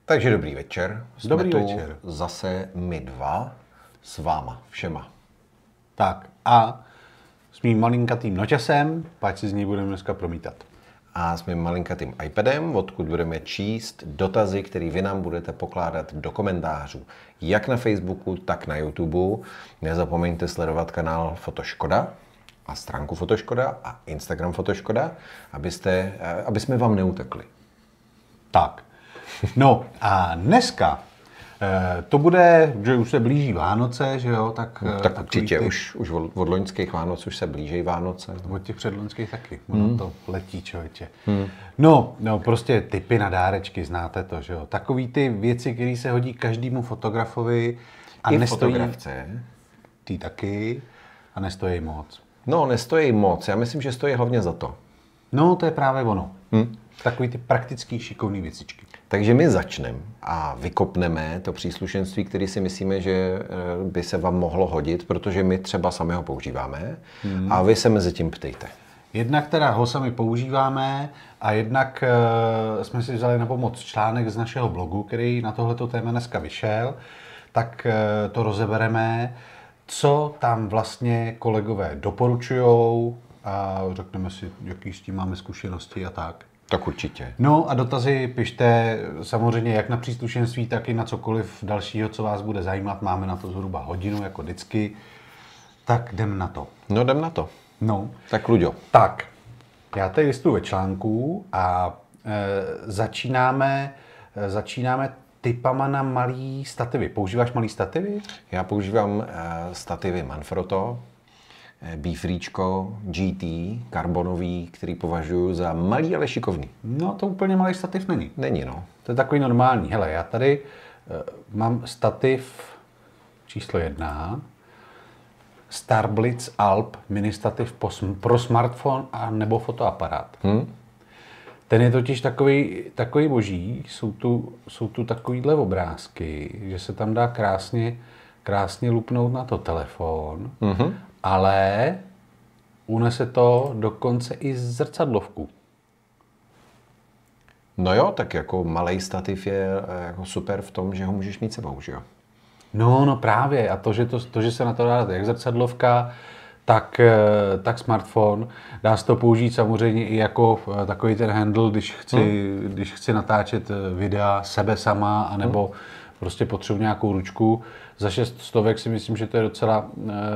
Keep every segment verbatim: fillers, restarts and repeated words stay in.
Takže dobrý večer. Jsme Dobrý tu večer. zase my dva s váma všema. Tak a s mým malinkatým noťasem, páč si z ní budeme dneska promítat. A s mým malinkatým iPadem, odkud budeme číst dotazy, které vy nám budete pokládat do komentářů. Jak na Facebooku, tak na YouTube. Nezapomeňte sledovat kanál Fotoškoda a stránku Fotoškoda a Instagram Fotoškoda, abyste, aby jsme vám neutekli. Tak, no a dneska eh, to bude, že už se blíží Vánoce, že jo, tak... No, tak určitě, ty... už, už od, od loňských Vánoc už se blíží Vánoce. Od těch předloňských taky, ono hmm. to letí, člověče. Hmm. No, no, prostě tipy na dárečky, znáte to, že jo. Takový ty věci, které se hodí každému fotografovi a I nestojí... fotografce. Ty taky a nestojí moc. No, nestojí moc, já myslím, že stojí hlavně za to. No, to je právě ono. Hmm. Takový ty praktický, šikovný věcičky. Takže my začneme a vykopneme to příslušenství, které si myslíme, že by se vám mohlo hodit, protože my třeba sami ho používáme hmm. a vy se mezi tím ptejte. Jednak teda ho sami používáme a jednak uh, jsme si vzali na pomoc článek z našeho blogu, který na tohleto téma dneska vyšel, tak uh, to rozebereme, co tam vlastně kolegové doporučujou a řekneme si, jaký s tím máme zkušenosti a tak. Tak určitě. No a dotazy pište samozřejmě jak na příslušenství, tak i na cokoliv dalšího, co vás bude zajímat. Máme na to zhruba hodinu, jako vždycky. Tak jdem na to. No jdem na to. No. Tak Luďo. Tak, já tady listuju ve článku a e, začínáme, e, začínáme typama na malý stativy. Používáš malý stativy? Já používám e, stativy Manfrotto, Beefreečko, G T, karbonový, který považuji za malý, ale šikovný. No to úplně malý stativ není. Není, no. To je takový normální. Hele, já tady uh, mám stativ číslo jedna, Starblitz Alp mini stativ pro smartphone a nebo fotoaparát. Hmm. Ten je totiž takový, takový boží, jsou tu, jsou tu takovýhle obrázky, že se tam dá krásně, krásně lupnout na to telefon, mm-hmm. ale unese to dokonce i zrcadlovku. No jo, tak jako malej stativ je jako super v tom, že ho můžeš mít sebou, že jo? No, no právě. A to, že, to, to, že se na to dá jak zrcadlovka, tak, tak smartphone. Dá se to použít samozřejmě i jako takový ten handle, když chci, hmm. když chci natáčet videa sebe sama, anebo hmm. prostě potřebuji nějakou ručku. Za šest stovek si myslím, že to je docela,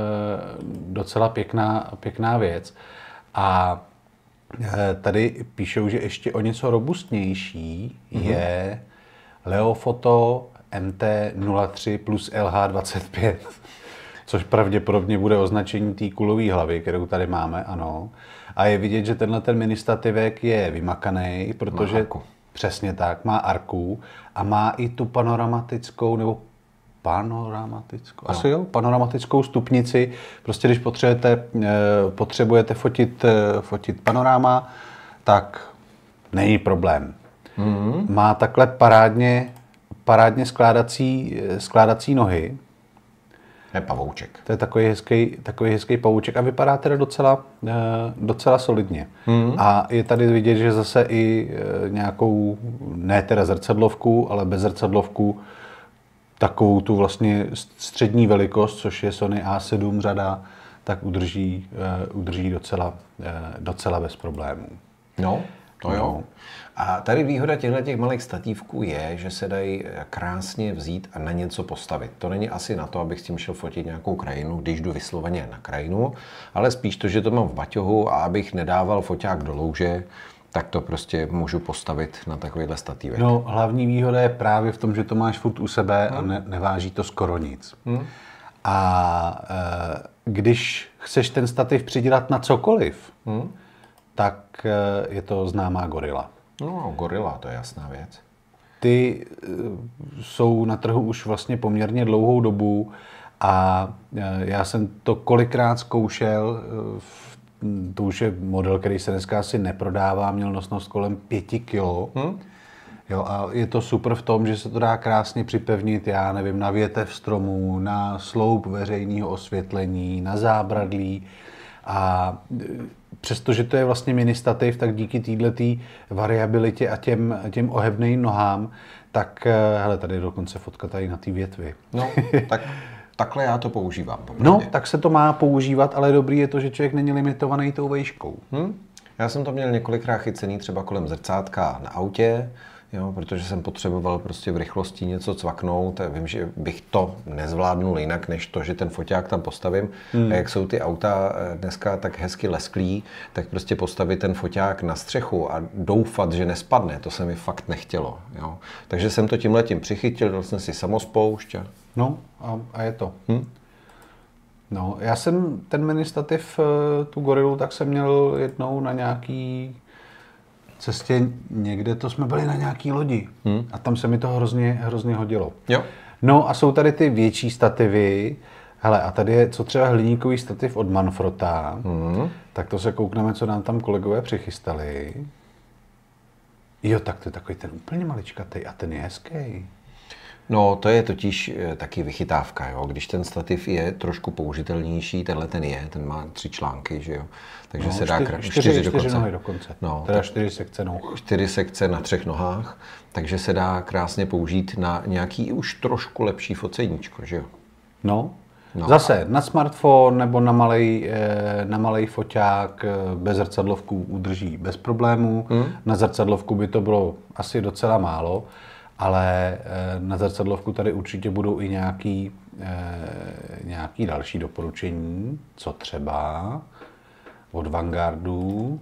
docela pěkná, pěkná věc. A tady píšou, že ještě o něco robustnější hmm. je Leofoto M T nula tři plus L H dvacet pět. Což pravděpodobně bude označení té kulové hlavy, kterou tady máme, ano. A je vidět, že tenhle ten mini stativek je vymakaný, protože přesně tak, má arku a má i tu panoramatickou, nebo panoramatickou, no. asi jo, panoramatickou stupnici. Prostě když potřebujete, potřebujete fotit, fotit panoráma, tak není problém. Mm-hmm. Má takhle parádně, parádně skládací, skládací nohy. To je pavouček. To je takový hezký, takový hezký pavouček a vypadá teda docela, docela solidně. Mm. A je tady vidět, že zase i nějakou, ne teda zrcadlovku, ale bez zrcadlovku, takovou tu vlastně střední velikost, což je Sony A sedm řada, tak udrží, udrží docela, docela bez problémů. No, to jo. No. A tady výhoda těchto těch malých statívků je, že se dají krásně vzít a na něco postavit. To není asi na to, abych s tím šel fotit nějakou krajinu, když jdu vysloveně na krajinu, ale spíš to, že to mám v baťohu a abych nedával foťák do louže, tak to prostě můžu postavit na takovýhle statívek. No, hlavní výhoda je právě v tom, že to máš furt u sebe hmm. a ne, neváží to skoro nic. Hmm. A e, když chceš ten stativ přidělat na cokoliv, hmm. tak e, je to známá Gorilla. No, Gorilla, to je jasná věc. Ty jsou na trhu už vlastně poměrně dlouhou dobu a já jsem to kolikrát zkoušel, to už je model, který se dneska asi neprodává, měl nosnost kolem pěti kilo. Hmm? Jo, a je to super v tom, že se to dá krásně připevnit, já nevím, na větev stromu, na sloup veřejného osvětlení, na zábradlí. A přestože to je vlastně mini stativ, tak díky této variabilitě a těm, těm ohebným nohám, tak hele, tady je dokonce fotka tady na té větvi. No, tak takhle já to používám. Popravdě. No, tak se to má používat, ale dobrý je to, že člověk není limitovaný tou vejškou. Hmm? Já jsem to měl několikrát chycený třeba kolem zrcátka na autě, jo, protože jsem potřeboval prostě v rychlosti něco cvaknout. Vím, že bych to nezvládnul jinak, než to, že ten foťák tam postavím. Hmm. A jak jsou ty auta dneska tak hezky lesklí, tak prostě postavit ten foťák na střechu a doufat, že nespadne, to se mi fakt nechtělo. Jo. Takže jsem to tímhletím přichytil, dal jsem si samospoušť. A... No a, a je to. Hmm? No, já jsem ten ministativ, tu gorilu, tak jsem měl jednou na nějaký cestě někde, to jsme byli na nějaký lodi. Hmm. A tam se mi to hrozně, hrozně hodilo. Jo. No a jsou tady ty větší stativy. Hele, a tady je co třeba hliníkový stativ od Manfrota. Hmm. Tak to se koukneme, co nám tam kolegové přichystali. Jo, tak to je takový ten úplně maličkatej a ten je hezký. No, to je totiž taky vychytávka, jo. Když ten stativ je trošku použitelnější, tenhle ten je, ten má tři články, že jo. Takže no, se dá čtyři, čtyři, čtyři dokonce. nohy dokonce. No, teda čtyři sekce noh. Čtyři sekce na třech nohách, takže se dá krásně použít na nějaký už trošku lepší foceníčko, že jo. No, no. Zase na smartphone nebo na malej, na malej foťák bez zrcadlovku udrží bez problémů. Hmm. Na zrcadlovku by to bylo asi docela málo. Ale na zrcadlovku tady určitě budou i nějaký, nějaký další doporučení, co třeba od Vanguardu.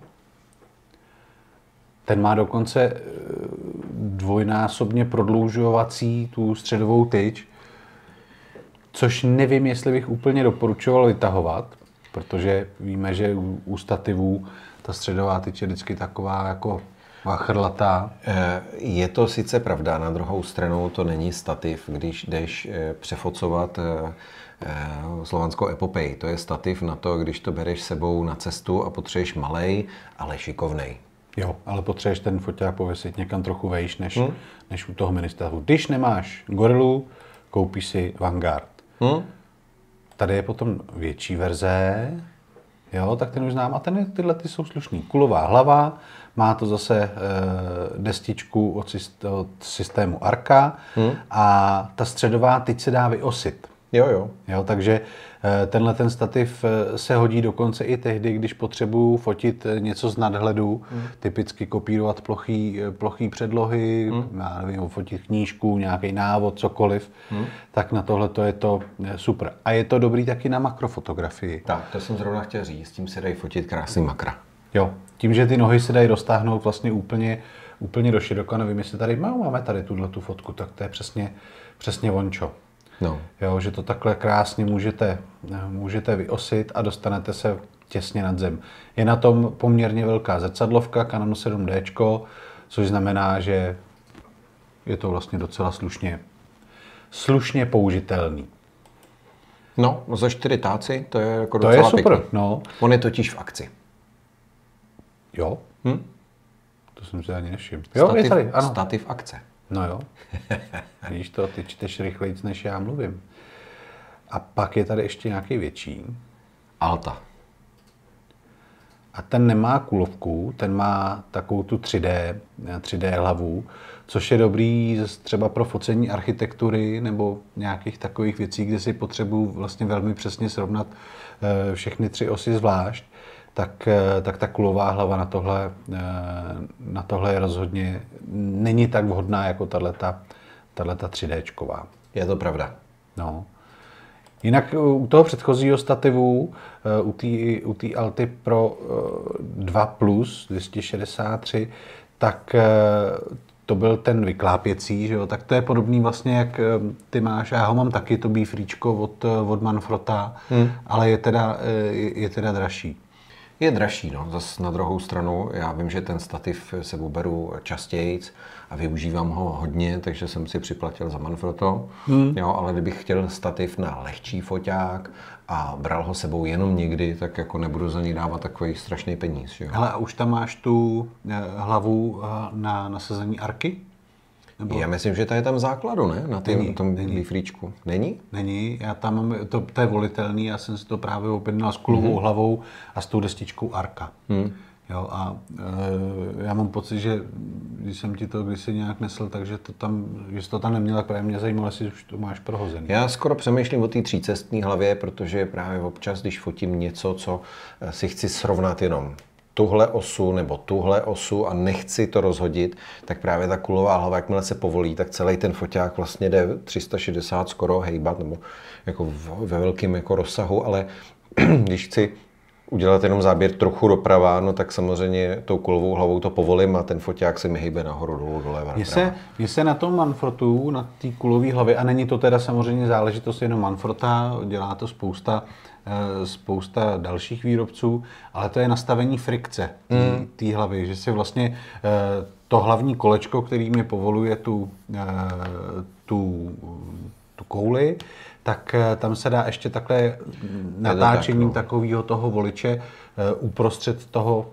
Ten má dokonce dvojnásobně prodloužovací tu středovou tyč, což nevím, jestli bych úplně doporučoval vytahovat, protože víme, že u stativů ta středová tyč je vždycky taková jako chrlatá. Je to sice pravda, na druhou stranu to není stativ, když jdeš přefocovat Slovanskou epopej. To je stativ na to, když to bereš sebou na cestu a potřebuješ malej, ale šikovnej. Jo, ale potřebuješ ten foťák pověsit někam trochu vejš, než, hmm. než u toho ministavu. Když nemáš gorilu, koupíš si Vanguard. Hmm. Tady je potom větší verze, jo, tak ten už znám. A ten, tyhle ty jsou slušný. Kulová hlava, má to zase e, destičku od, syst, od systému Arca hmm. a ta středová tyč se dá vyosit. Jo, jo. jo takže e, tenhle ten stativ se hodí dokonce i tehdy, když potřebuju fotit něco z nadhledu, hmm. typicky kopírovat plochý, plochý předlohy, hmm. já nevím, fotit knížku, nějaký návod, cokoliv, hmm. tak na tohle to je to super. A je to dobrý taky na makrofotografii. Tak, to jsem zrovna chtěl říct, s tím se dají fotit krásný makra. Jo, tím, že ty nohy se dají roztáhnout vlastně úplně, úplně do široka, nevím, jestli tady no, máme tady tuhle tu fotku, tak to je přesně, přesně vončo. No. Jo, že to takhle krásně můžete, můžete vyosit a dostanete se těsně nad zem. Je na tom poměrně velká zrcadlovka Canon sedm D, což znamená, že je to vlastně docela slušně, slušně použitelný. No, za čtyři táci, to je jako to docela je super, pěkný. no. On je totiž v akci. Jo? Hm? To jsem si ani nevšiml. Jo, stativ, je tady, ano. Stativ akce. No jo. Víš to, ty čteš rychleji, než já mluvím. A pak je tady ještě nějaký větší. Alta. A ten nemá kulovku, ten má takovou tu tři dé, tři dé hlavu, což je dobrý třeba pro focení architektury nebo nějakých takových věcí, kde si potřebuju vlastně velmi přesně srovnat všechny tři osy zvlášť. Tak, tak ta kulová hlava na tohle, na tohle je rozhodně není tak vhodná jako tato tři déčková. Je to pravda. No. Jinak u toho předchozího stativu, u té u té Alty Pro dva plus dvě stě šedesát tři, tak to byl ten vyklápěcí, že jo? Tak to je podobný vlastně, jak ty máš, já ho mám taky, to bífríčko od, od Manfrota, hmm. ale je teda, je, je teda dražší. Je dražší, no. Zas na druhou stranu, já vím, že ten stativ se beru častějc a využívám ho hodně, takže jsem si připlatil za Manfrotto. Hmm. Jo, ale kdybych chtěl stativ na lehčí foťák a bral ho sebou jenom někdy, tak jako nebudu za něj dávat takový strašný peníz. Jo. Hele, a už tam máš tu hlavu na nasazení Arky? Nebo... Já myslím, že ta je tam v základu, ne? Na tým, tom bífríčku. Není? Není. Já tam mám, to, to je volitelný, já jsem si to právě objednal s kulovou mm-hmm. hlavou a s tou destičkou Arca. Hmm. Jo, a e, já mám pocit, že když jsem ti to kdysi nějak nesl, takže to tam, že jsi to tam neměl, tak právě mě zajímalo, jestli už to máš prohozený. Já skoro přemýšlím o té třícestní hlavě, protože právě občas, když fotím něco, co si chci srovnat jenom tuhle osu nebo tuhle osu a nechci to rozhodit, tak právě ta kulová hlava, jakmile se povolí, tak celý ten foťák vlastně jde tři sta šedesát skoro hejbat, nebo jako ve velkém jako rozsahu, ale když chci udělat jenom záběr trochu doprava, no tak samozřejmě tou kulovou hlavou to povolím a ten foťák se mi hýbe nahoru, dolů, doleva. Mně se, mně se na tom Manfrotu, na té kulové hlavě, a není to teda samozřejmě záležitost jenom Manfrota, dělá to spousta, spousta dalších výrobců, ale to je nastavení frikce té mm. hlavy, že si vlastně to hlavní kolečko, který mi povoluje tu, tu, tu kouli, tak tam se dá ještě takhle natáčením tak, no. takového toho voliče uh, uprostřed toho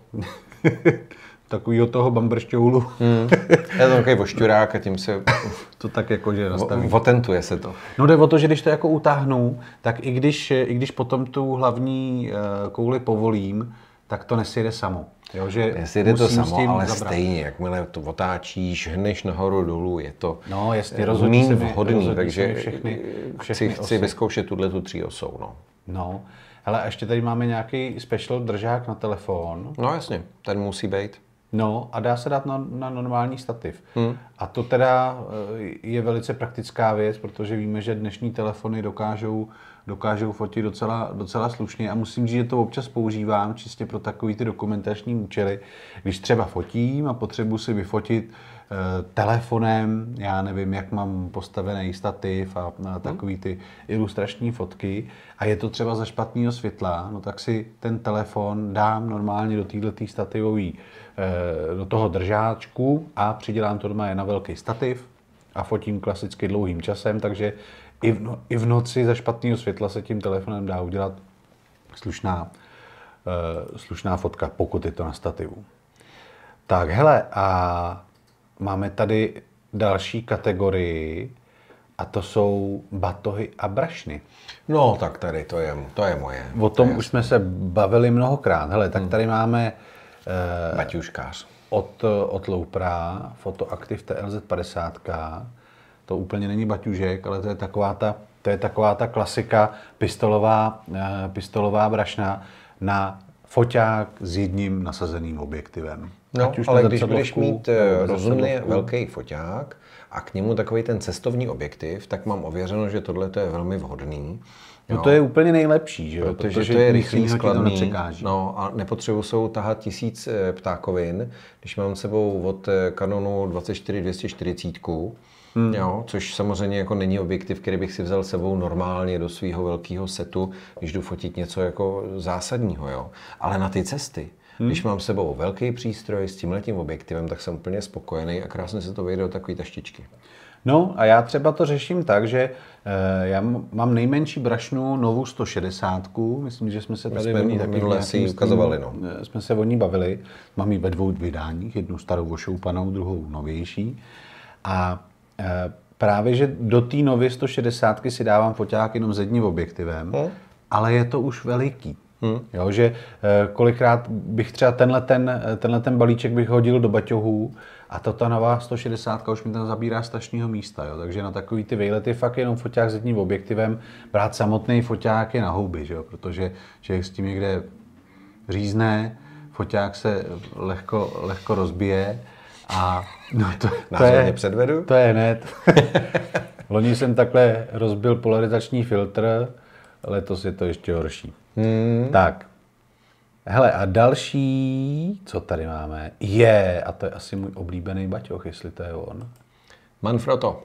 takového toho bambršťoulu. Hmm. Je to takový vošťurák a tím se to tak jakože nastaví. Otentuje se to. No jde o to, že když to jako utáhnu, tak i když, i když potom tu hlavní uh, kouli povolím, tak to nesjede samo. Jo, že nesjede to samo, ale zabrat. Stejně, jakmile to otáčíš, hneš nahoru dolů, je to no, jasně, rozhodně se vhodný, takže všechny, všechny chci, chci vyzkoušet tuhle tu tříosou. No. no, hele, a ještě tady máme nějaký special držák na telefon. No jasně, ten musí být. No a dá se dát na, na normální stativ. Hmm. A to teda je velice praktická věc, protože víme, že dnešní telefony dokážou, dokážou fotit docela, docela slušně a musím říct, že to občas používám čistě pro takový ty dokumentační účely. Když třeba fotím a potřebuji si vyfotit eh, telefonem, já nevím, jak mám postavený stativ a, a takový ty ilustrační fotky a je to třeba za špatného světla, no tak si ten telefon dám normálně do této stativové do toho držáčku a přidělám to doma na velký stativ a fotím klasicky dlouhým časem, takže i v, no, i v noci za špatného světla se tím telefonem dá udělat slušná, uh, slušná fotka, pokud je to na stativu. Tak hele, a máme tady další kategorii a to jsou batohy a brašny. No tak tady to je, to je moje. O tom už jsme se bavili mnohokrát. Hele, tak tady máme Uh, Baťuškář. Od, od Loupra, Fotoaktiv T L Z padesát. To úplně není baťužek, ale to je taková ta, to je taková ta klasika pistolová, uh, pistolová brašna na foťák s jedním nasazeným objektivem. No, ale když budeš mít rozumně velký foťák a k němu takový ten cestovní objektiv, tak mám ověřeno, že tohle je velmi vhodný. No to je úplně nejlepší, že jo? Protože, protože to je rychlý, skladný, no a nepotřebuji se tahat tisíc ptákovin, když mám s sebou od Canonu dvacet čtyři dvě stě čtyřicet, hmm. jo, což samozřejmě jako není objektiv, který bych si vzal sebou normálně do svého velkého setu, když jdu fotit něco jako zásadního, jo. Ale na ty cesty, hmm. když mám s sebou velký přístroj s tímhletím objektivem, tak jsem úplně spokojený a krásně se to vejde do takové taštičky. No a já třeba to řeším tak, že e, já mám nejmenší brašnu novou sto šedesát, myslím, že jsme se tady jsme o ní taky si ukazovali, no. Jsme se o ní bavili, mám ji ve dvou vydáních, jednu starou ošoupanou, druhou novější a e, právě, že do té nově sto šedesát si dávám foťák jenom s jedním objektivem, hmm. ale je to už veliký. Hmm. Jo, že e, kolikrát bych třeba tenhle ten, tenhle ten balíček bych hodil do baťohů a to ta nová sto šedesát už mi tam zabírá strašného místa, jo? Takže na takový ty vejlety fakt jenom foťák s jedním objektivem, brát samotný foťák je na houby, že jo? Protože člověk s tím někde řízne, foťák se lehko, lehko rozbije a no to, to, je, předvedu. to je hned. Loni jsem takhle rozbil polarizační filtr, letos je to ještě horší. Hmm. Tak. Hele, a další, co tady máme, je, a to je asi můj oblíbený baťoch, jestli to je on. Manfrotto.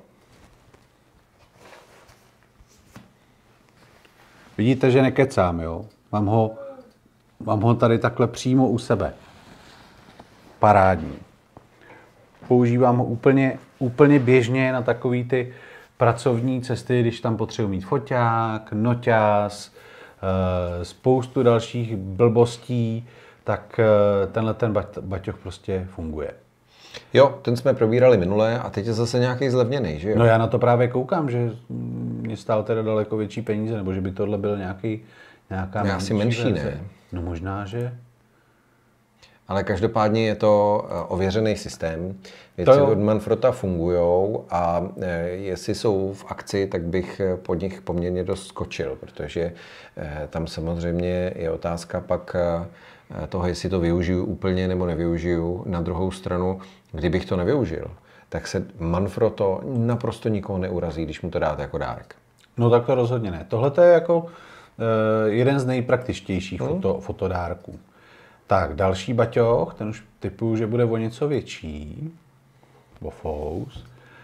Vidíte, že nekecám, jo? Mám ho, mám ho tady takhle přímo u sebe. Parádní. Používám ho úplně, úplně běžně na takový ty pracovní cesty, když tam potřebuji mít foťák, noťaz, spoustu dalších blbostí, tak tenhle ten baťoch prostě funguje. Jo, ten jsme probírali minule a teď je zase nějaký zlevněný, že jo? No já na to právě koukám, že mě stál teda daleko větší peníze, nebo že by tohle byl nějaký, nějaká menší asi menší, verze. Ne? No možná, že... Ale každopádně je to ověřený systém. Věci od Manfrota fungují a jestli jsou v akci, tak bych pod nich poměrně dost skočil, protože tam samozřejmě je otázka pak toho, jestli to využiju úplně nebo nevyužiju. Na druhou stranu, kdybych to nevyužil, tak se Manfrotto naprosto nikoho neurazí, když mu to dáte jako dárek. No tak to rozhodně ne. Tohle je jako uh, jeden z nejpraktičtějších hmm. foto, fotodárků. Tak, další baťoch, ten už typuju, že bude o něco větší. Bofous.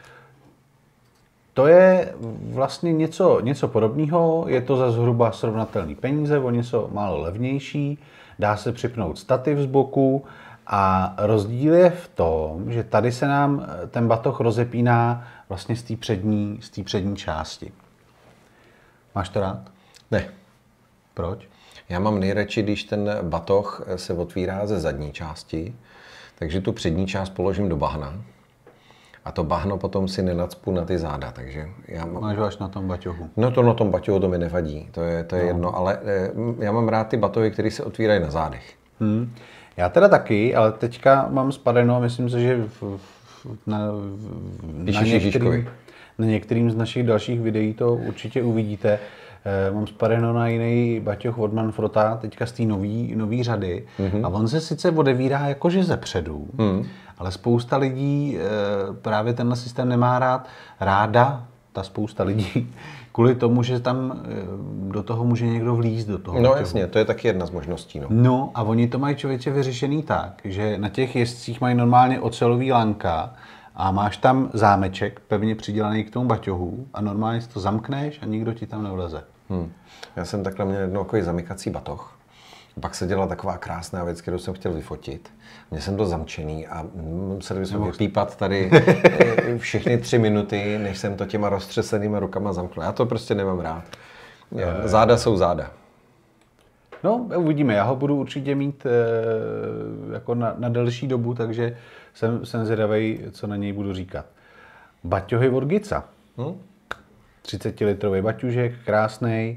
To je vlastně něco, něco podobného, je to za zhruba srovnatelný peníze, o něco málo levnější, dá se připnout stativ z boku a rozdíl je v tom, že tady se nám ten batoh rozepíná vlastně z té přední, z té přední části. Máš to rád? Ne. Proč? Já mám nejradši, když ten batoh se otvírá ze zadní části, takže tu přední část položím do bahna a to bahno potom si nenacpu na ty záda, takže já mám... Máš až na tom baťohu. No to na tom baťohu to mi nevadí, to je, to je no. jedno, ale já mám rád ty batohy, které se otvírají na zádech. Hmm. Já teda taky, ale teďka mám spadeno, myslím si, že v, v, na, v, na, některým, na některým z našich dalších videí to určitě uvidíte. E, mám spadeno na jiný baťoch od Manfrotta, teďka z té nový, nový řady. Mm-hmm. A on se sice odevírá jakože zepředu, mm. ale spousta lidí e, právě tenhle systém nemá rád. Ráda, ta spousta lidí, kvůli tomu, že tam do toho může někdo vlízt do toho. No baťohu. Jasně, to je taky jedna z možností. No. no a oni to mají člověče vyřešený tak, že na těch jezdcích mají normálně ocelový lanka a máš tam zámeček pevně přidělaný k tomu baťohu a normálně si to zamkneš a nikdo ti tam nevleze. Hmm. Já jsem takhle měl jednou takový zamykací batoh. Pak se dělala taková krásná věc, kterou jsem chtěl vyfotit. Měl jsem to zamčený a museli bychom vypípat tady všechny tři minuty, než jsem to těma roztřesenýma rukama zamknul. Já to prostě nemám rád. Záda jsou záda. No, uvidíme. Já ho budu určitě mít e, jako na, na delší dobu, takže jsem, jsem zvědavej, co na něj budu říkat. Baťohy od Giza. Hmm? třicetilitrový baťužek, krásnej.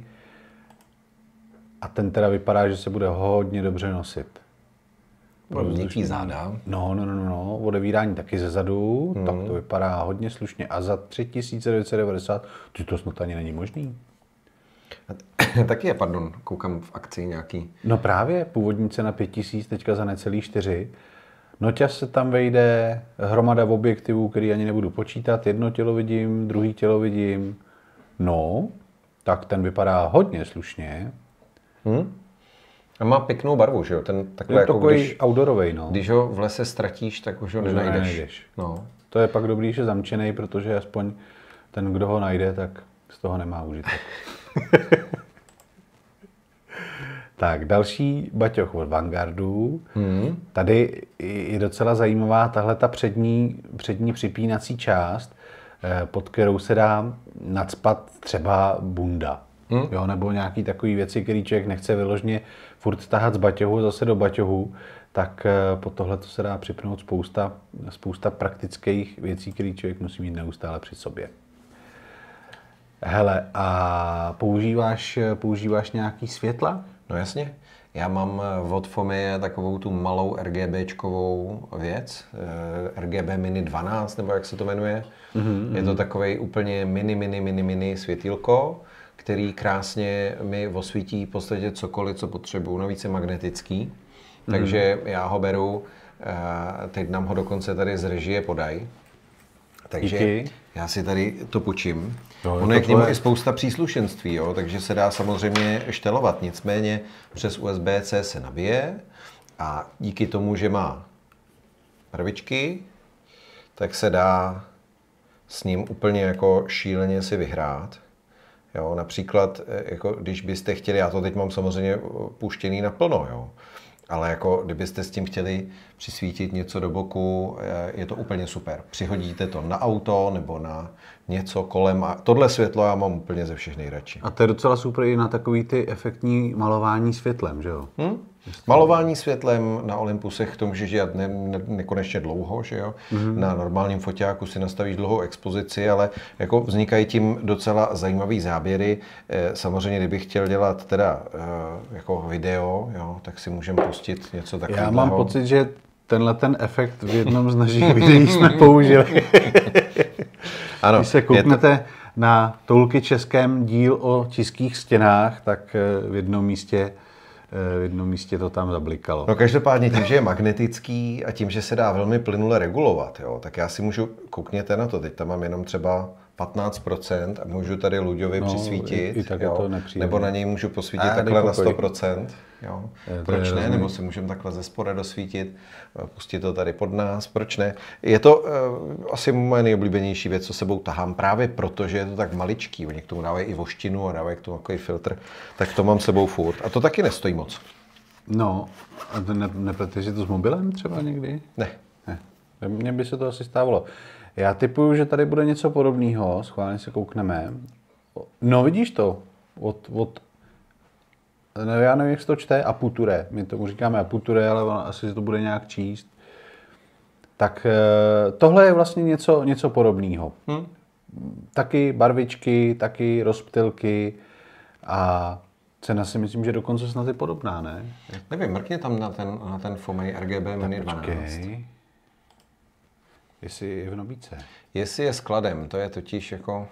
A ten teda vypadá, že se bude hodně dobře nosit. Měkký záda. No, no, no, no, odevírání taky ze zadu, hmm. tak to vypadá hodně slušně. A za tři tisíce devět set devadesát, to snad ani není možný. Taky je, pardon, koukám v akci nějaký. No právě, původní cena pět tisíc, teďka za necelý čtyři. Noťaz se tam vejde, hromada objektivů, který ani nebudu počítat. Jedno tělo vidím, druhý tělo vidím. No, tak ten vypadá hodně slušně. Hmm? A má pěknou barvu, že jo? Ten takhle je jako takový když, outdoorovej, no. Když ho v lese ztratíš, tak už ho už nenajdeš. nenajdeš. No. To je pak dobrý, že je zamčenej, protože aspoň ten, kdo ho najde, tak z toho nemá užitek. Tak, další baťoch od Vanguardu. Hmm. Tady je docela zajímavá tahle ta přední, přední připínací část, pod kterou se dá nacpat třeba bunda. Hmm. Jo, nebo nějaký takový věci, který člověk nechce vyloženě furt tahat z baťohu zase do baťohu, tak pod tohle se dá připnout spousta, spousta praktických věcí, které člověk musí mít neustále při sobě. Hele, a používáš, používáš nějaký světla? No jasně. Já mám od Fomie takovou tu malou RGBčkovou věc, R G B Mini dvanáct, nebo jak se to jmenuje. Mm-hmm. Je to takovej úplně mini, mini, mini, mini světýlko, který krásně mi osvítí v podstatě cokoliv, co potřebuju. Navíc je magnetický, mm-hmm. takže já ho beru, teď nám ho dokonce tady z režie podají. Takže díky. Já si tady to půjčím. No, ono je k němu i spousta příslušenství, jo? Takže se dá samozřejmě štelovat. Nicméně přes U S B C se nabije a díky tomu, že má barvičky, tak se dá s ním úplně jako šíleně si vyhrát. Jo? Například, jako když byste chtěli, já to teď mám samozřejmě puštěný naplno, jo? Ale jako kdybyste s tím chtěli přisvítit něco do boku, je to úplně super. Přihodíte to na auto nebo na něco kolem. A tohle světlo já mám úplně ze všech nejradši. A to je docela super i na takový ty efektní malování světlem, že jo? Hmm? Malování světlem na Olympusech to můžeš dělat ne, ne, nekonečně dlouho, že jo? Mm-hmm. Na normálním foťáku si nastavíš dlouhou expozici, ale jako vznikají tím docela zajímavý záběry. Samozřejmě, kdybych chtěl dělat teda jako video, jo, tak si můžeme pustit něco takového. Já mám pocit, že tenhle ten efekt v jednom z našich videí jsme použili. Ano, když se kouknete to... na Toulky českém díl o tiských stěnách, tak v jednom místě v jednom místě to tam zablikalo. No každopádně tím, že je magnetický a tím, že se dá velmi plynule regulovat, jo, tak já si můžu, koukněte na to, teď tam mám jenom třeba patnáct procent a můžu tady Luďovi no, přisvítit, i, i tak jo, je to nebo na něj můžu posvítit a takhle na sto procent. Jo. Proč ne? Nebo si můžeme takhle ze spoda dosvítit, pustit to tady pod nás, proč ne? Je to uh, asi moje nejoblíbenější věc, co sebou tahám, právě proto, že je to tak maličký. Oni k tomu dávají i voštinu a dávají k tomu takový filtr, tak to mám sebou furt. A to taky nestojí moc. No, a to ne, nepleteš si to s mobilem třeba někdy? Ne. ne. Mně by se to asi stávalo. Já tipuju, že tady bude něco podobného, schválně se koukneme. No vidíš to, od, od ne, já nevím, jak se to čte, Aputure. My tomu říkáme Aputure, ale ono, asi to bude nějak číst. Tak tohle je vlastně něco, něco podobného. Hmm. Taky barvičky, taky rozptylky a cena si myslím, že dokonce snad je podobná, ne? Nevím, mrkně tam na ten, na ten Fomei R G B Mini dvanáct. Počkej. Jestli je v nabídce. Jestli je skladem, to je totiž jako...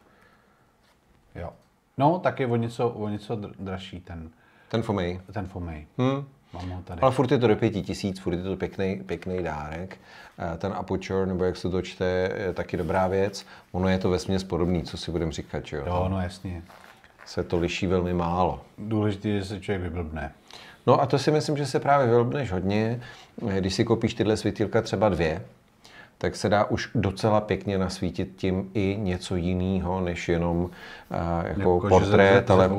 Jo. No, tak je o něco, o něco dražší ten. Ten Fomei. Ten Fomei. Hmm. Mám ho tady. Ale furt je to do pěti tisíc, furt je to pěkný, pěkný dárek. Ten Aputure, nebo jak se to čte, je taky dobrá věc. Ono je to vesměs podobný, co si budeme říkat, že jo? Jo, no jasně. Se to liší velmi málo. Důležité je, že se člověk vyblbne. No a to si myslím, že se právě vyblbneš hodně. Když si koupíš tyhle světýlka třeba dvě, tak se dá už docela pěkně nasvítit tím i něco jiného, než jenom uh, jako, jako portrét, ale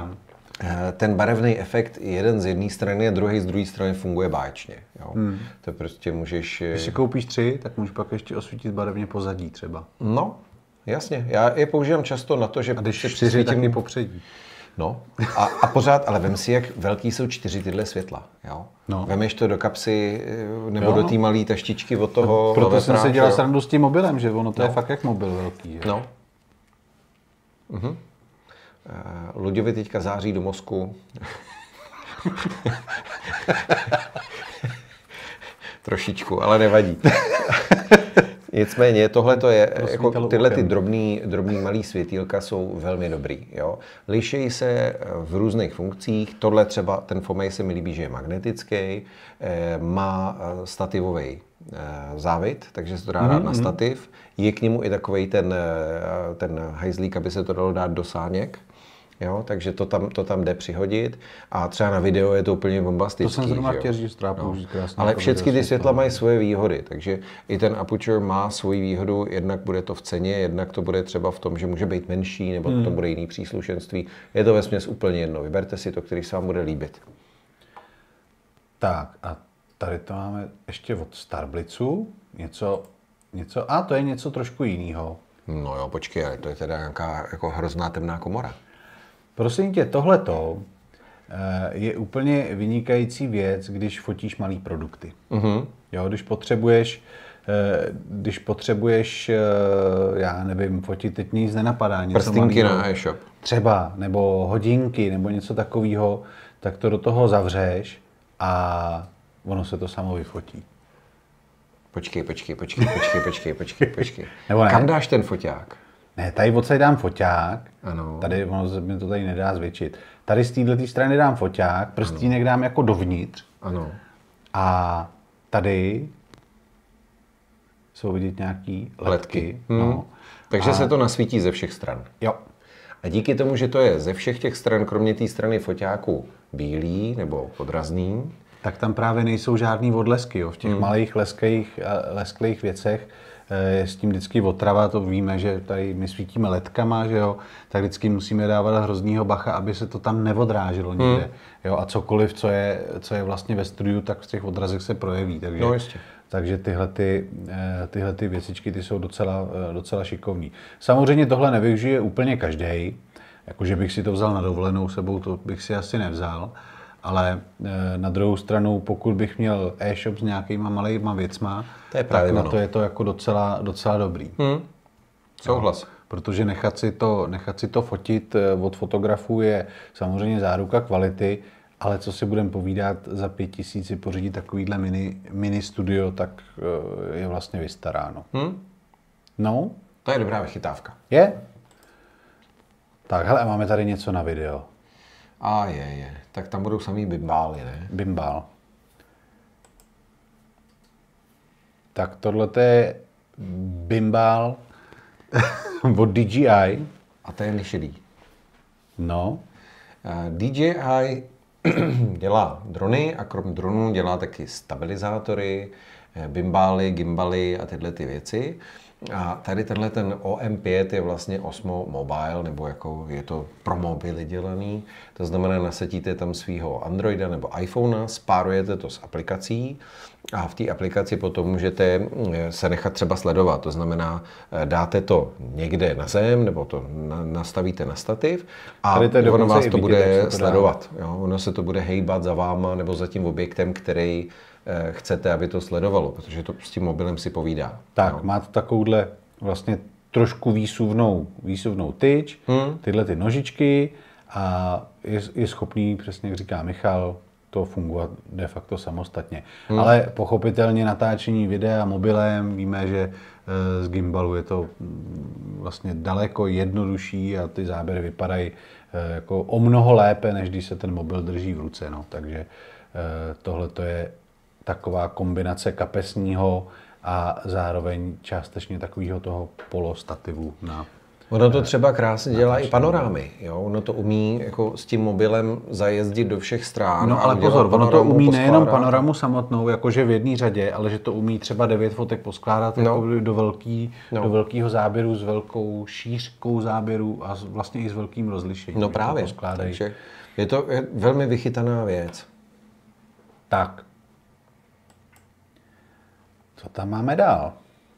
ten barevný efekt jeden z jedné strany a druhý z druhé strany funguje báječně. Jo. Hmm. To prostě můžeš... Když si koupíš tři, tak můžeš pak ještě osvítit barevně pozadí třeba. No, jasně. Já je používám často na to, že... A když si čtyři, tak i popředí. No a, a pořád, ale vem si, jak velký jsou čtyři tyhle světla. Jo? No. Vemeš to do kapsy nebo jo, do té malé taštičky od toho... Proto jsem se dělal srandu s tím mobilem, že ono to no. je fakt jak mobil velký. Jo? No. Mhm. Uh, Luďovi teďka září do mozku. Trošičku, ale nevadí. Nicméně, tohle to je, jako tyhle ty drobný, drobný malý světýlka jsou velmi dobrý. Jo? Lišejí se v různých funkcích. Tohle třeba, ten Fomei se mi líbí, že je magnetický, má stativový závit, takže se to dá mm-hmm. dát na stativ. Je k němu i takovej ten, ten hajzlík, aby se to dalo dát do sáněk. Jo, takže to tam, to tam jde přihodit a třeba na video je to úplně bombastický. To jsem zrovna chtěl říct, no. krásně. Ale všechny ty světla mají svoje výhody, takže i ten Aputure má svoji výhodu, jednak bude to v ceně, jednak to bude třeba v tom, že může být menší, nebo hmm. to bude jiný příslušenství. Je to vesměs úplně jedno, vyberte si to, který se vám bude líbit. Tak a tady to máme ještě od Starblitzu, něco, něco, a to je něco trošku jiného. No jo, počkej, ale to je teda nějaká jako hrozná temná komora. Prosím tě, tohleto je úplně vynikající věc, když fotíš malý produkty. Uh-huh. Jo, když potřebuješ, když potřebuješ, já nevím, fotit, teď nic nenapadá. Něco prstinky malýho, na e-shop. Třeba, nebo hodinky, nebo něco takového, tak to do toho zavřeš a ono se to samo vyfotí. Počkej, počkej, počkej, počkej, počkej, počkej, počkej. Kam dáš ten foťák? Ne, tady odsaď dám foťák, ano. Tady ono mi to tady nedá zvětšit. Tady z této strany dám foťák, prstínek dám jako dovnitř. Ano. A tady jsou vidět nějaký ledky. ledky. Hmm. No. Takže a... se to nasvítí ze všech stran. Jo. A díky tomu, že to je ze všech těch stran, kromě té strany foťáku bílý nebo podrazný, tak tam právě nejsou žádný odlesky. Jo. V těch hmm. malých lesklých, lesklých věcech je s tím vždycky otrava, to víme, že tady my svítíme ledkama, že jo, tak vždycky musíme dávat hroznýho bacha, aby se to tam neodráželo někde. Hmm. Jo, a cokoliv, co je, co je vlastně ve studiu, tak v těch odrazech se projeví. Takže, no jistě. takže tyhle, ty, tyhle ty věcičky ty jsou docela, docela šikovný. Samozřejmě tohle nevyužije úplně každý, jakože bych si to vzal na dovolenou sebou, to bych si asi nevzal, Ale na druhou stranu, pokud bych měl e-shop s nějakýma malejma věcma, to je právě tak na ono. to je to jako docela, docela dobrý. Hmm. Souhlas. Jo, protože nechat si, to, nechat si to fotit od fotografů je samozřejmě záruka kvality, ale co si budeme povídat, za pět tisíc si pořídit takovýhle mini, mini studio, tak je vlastně vystaráno. Hmm. No. To je dobrá vychytávka. Je? Tak, hele, máme tady něco na video. A je, je. Tak tam budou samý bimbály, ne? Bimbál. Tak tohle je bimbál od D J I. A to je lišedý. No. D J I dělá drony a krom dronů dělá taky stabilizátory, bimbály, gimbaly a tyhle ty věci. A tady tenhle ten O M pět je vlastně Osmo Mobile, nebo jako je to pro mobily dělaný. To znamená, nasadíte tam svýho Androida nebo iPhonea, spárujete to s aplikací a v té aplikaci potom můžete se nechat třeba sledovat. To znamená, dáte to někde na zem, nebo to nastavíte na stativ a ono vás to bude sledovat. Jo? Ono se to bude hejbat za váma nebo za tím objektem, který chcete, aby to sledovalo, protože to s tím mobilem si povídá. Tak, no. Má to takovouhle vlastně trošku výsuvnou, výsuvnou tyč, hmm. tyhle ty nožičky a je, je schopný, přesně jak říká Michal, to fungovat de facto samostatně. Hmm. Ale pochopitelně natáčení videa mobilem, víme, že z gimbalu je to vlastně daleko jednodušší a ty záběry vypadají jako o mnoho lépe, než když se ten mobil drží v ruce. No. Takže tohle to je taková kombinace kapesního a zároveň částečně takového toho polostativu na... Ono to třeba krásně dělá i panorámy, jo? Ono to umí jako s tím mobilem zajezdit do všech stran. No ale pozor, ono to umí nejenom panoramu samotnou, jakože v jedné řadě, ale že to umí třeba devět fotek poskládat no. jako do, velký, no. do velkého záběru s velkou šířkou záběru a vlastně i s velkým rozlišením. No právě, takže je to je velmi vychytaná věc. Tak. Co tam máme dál?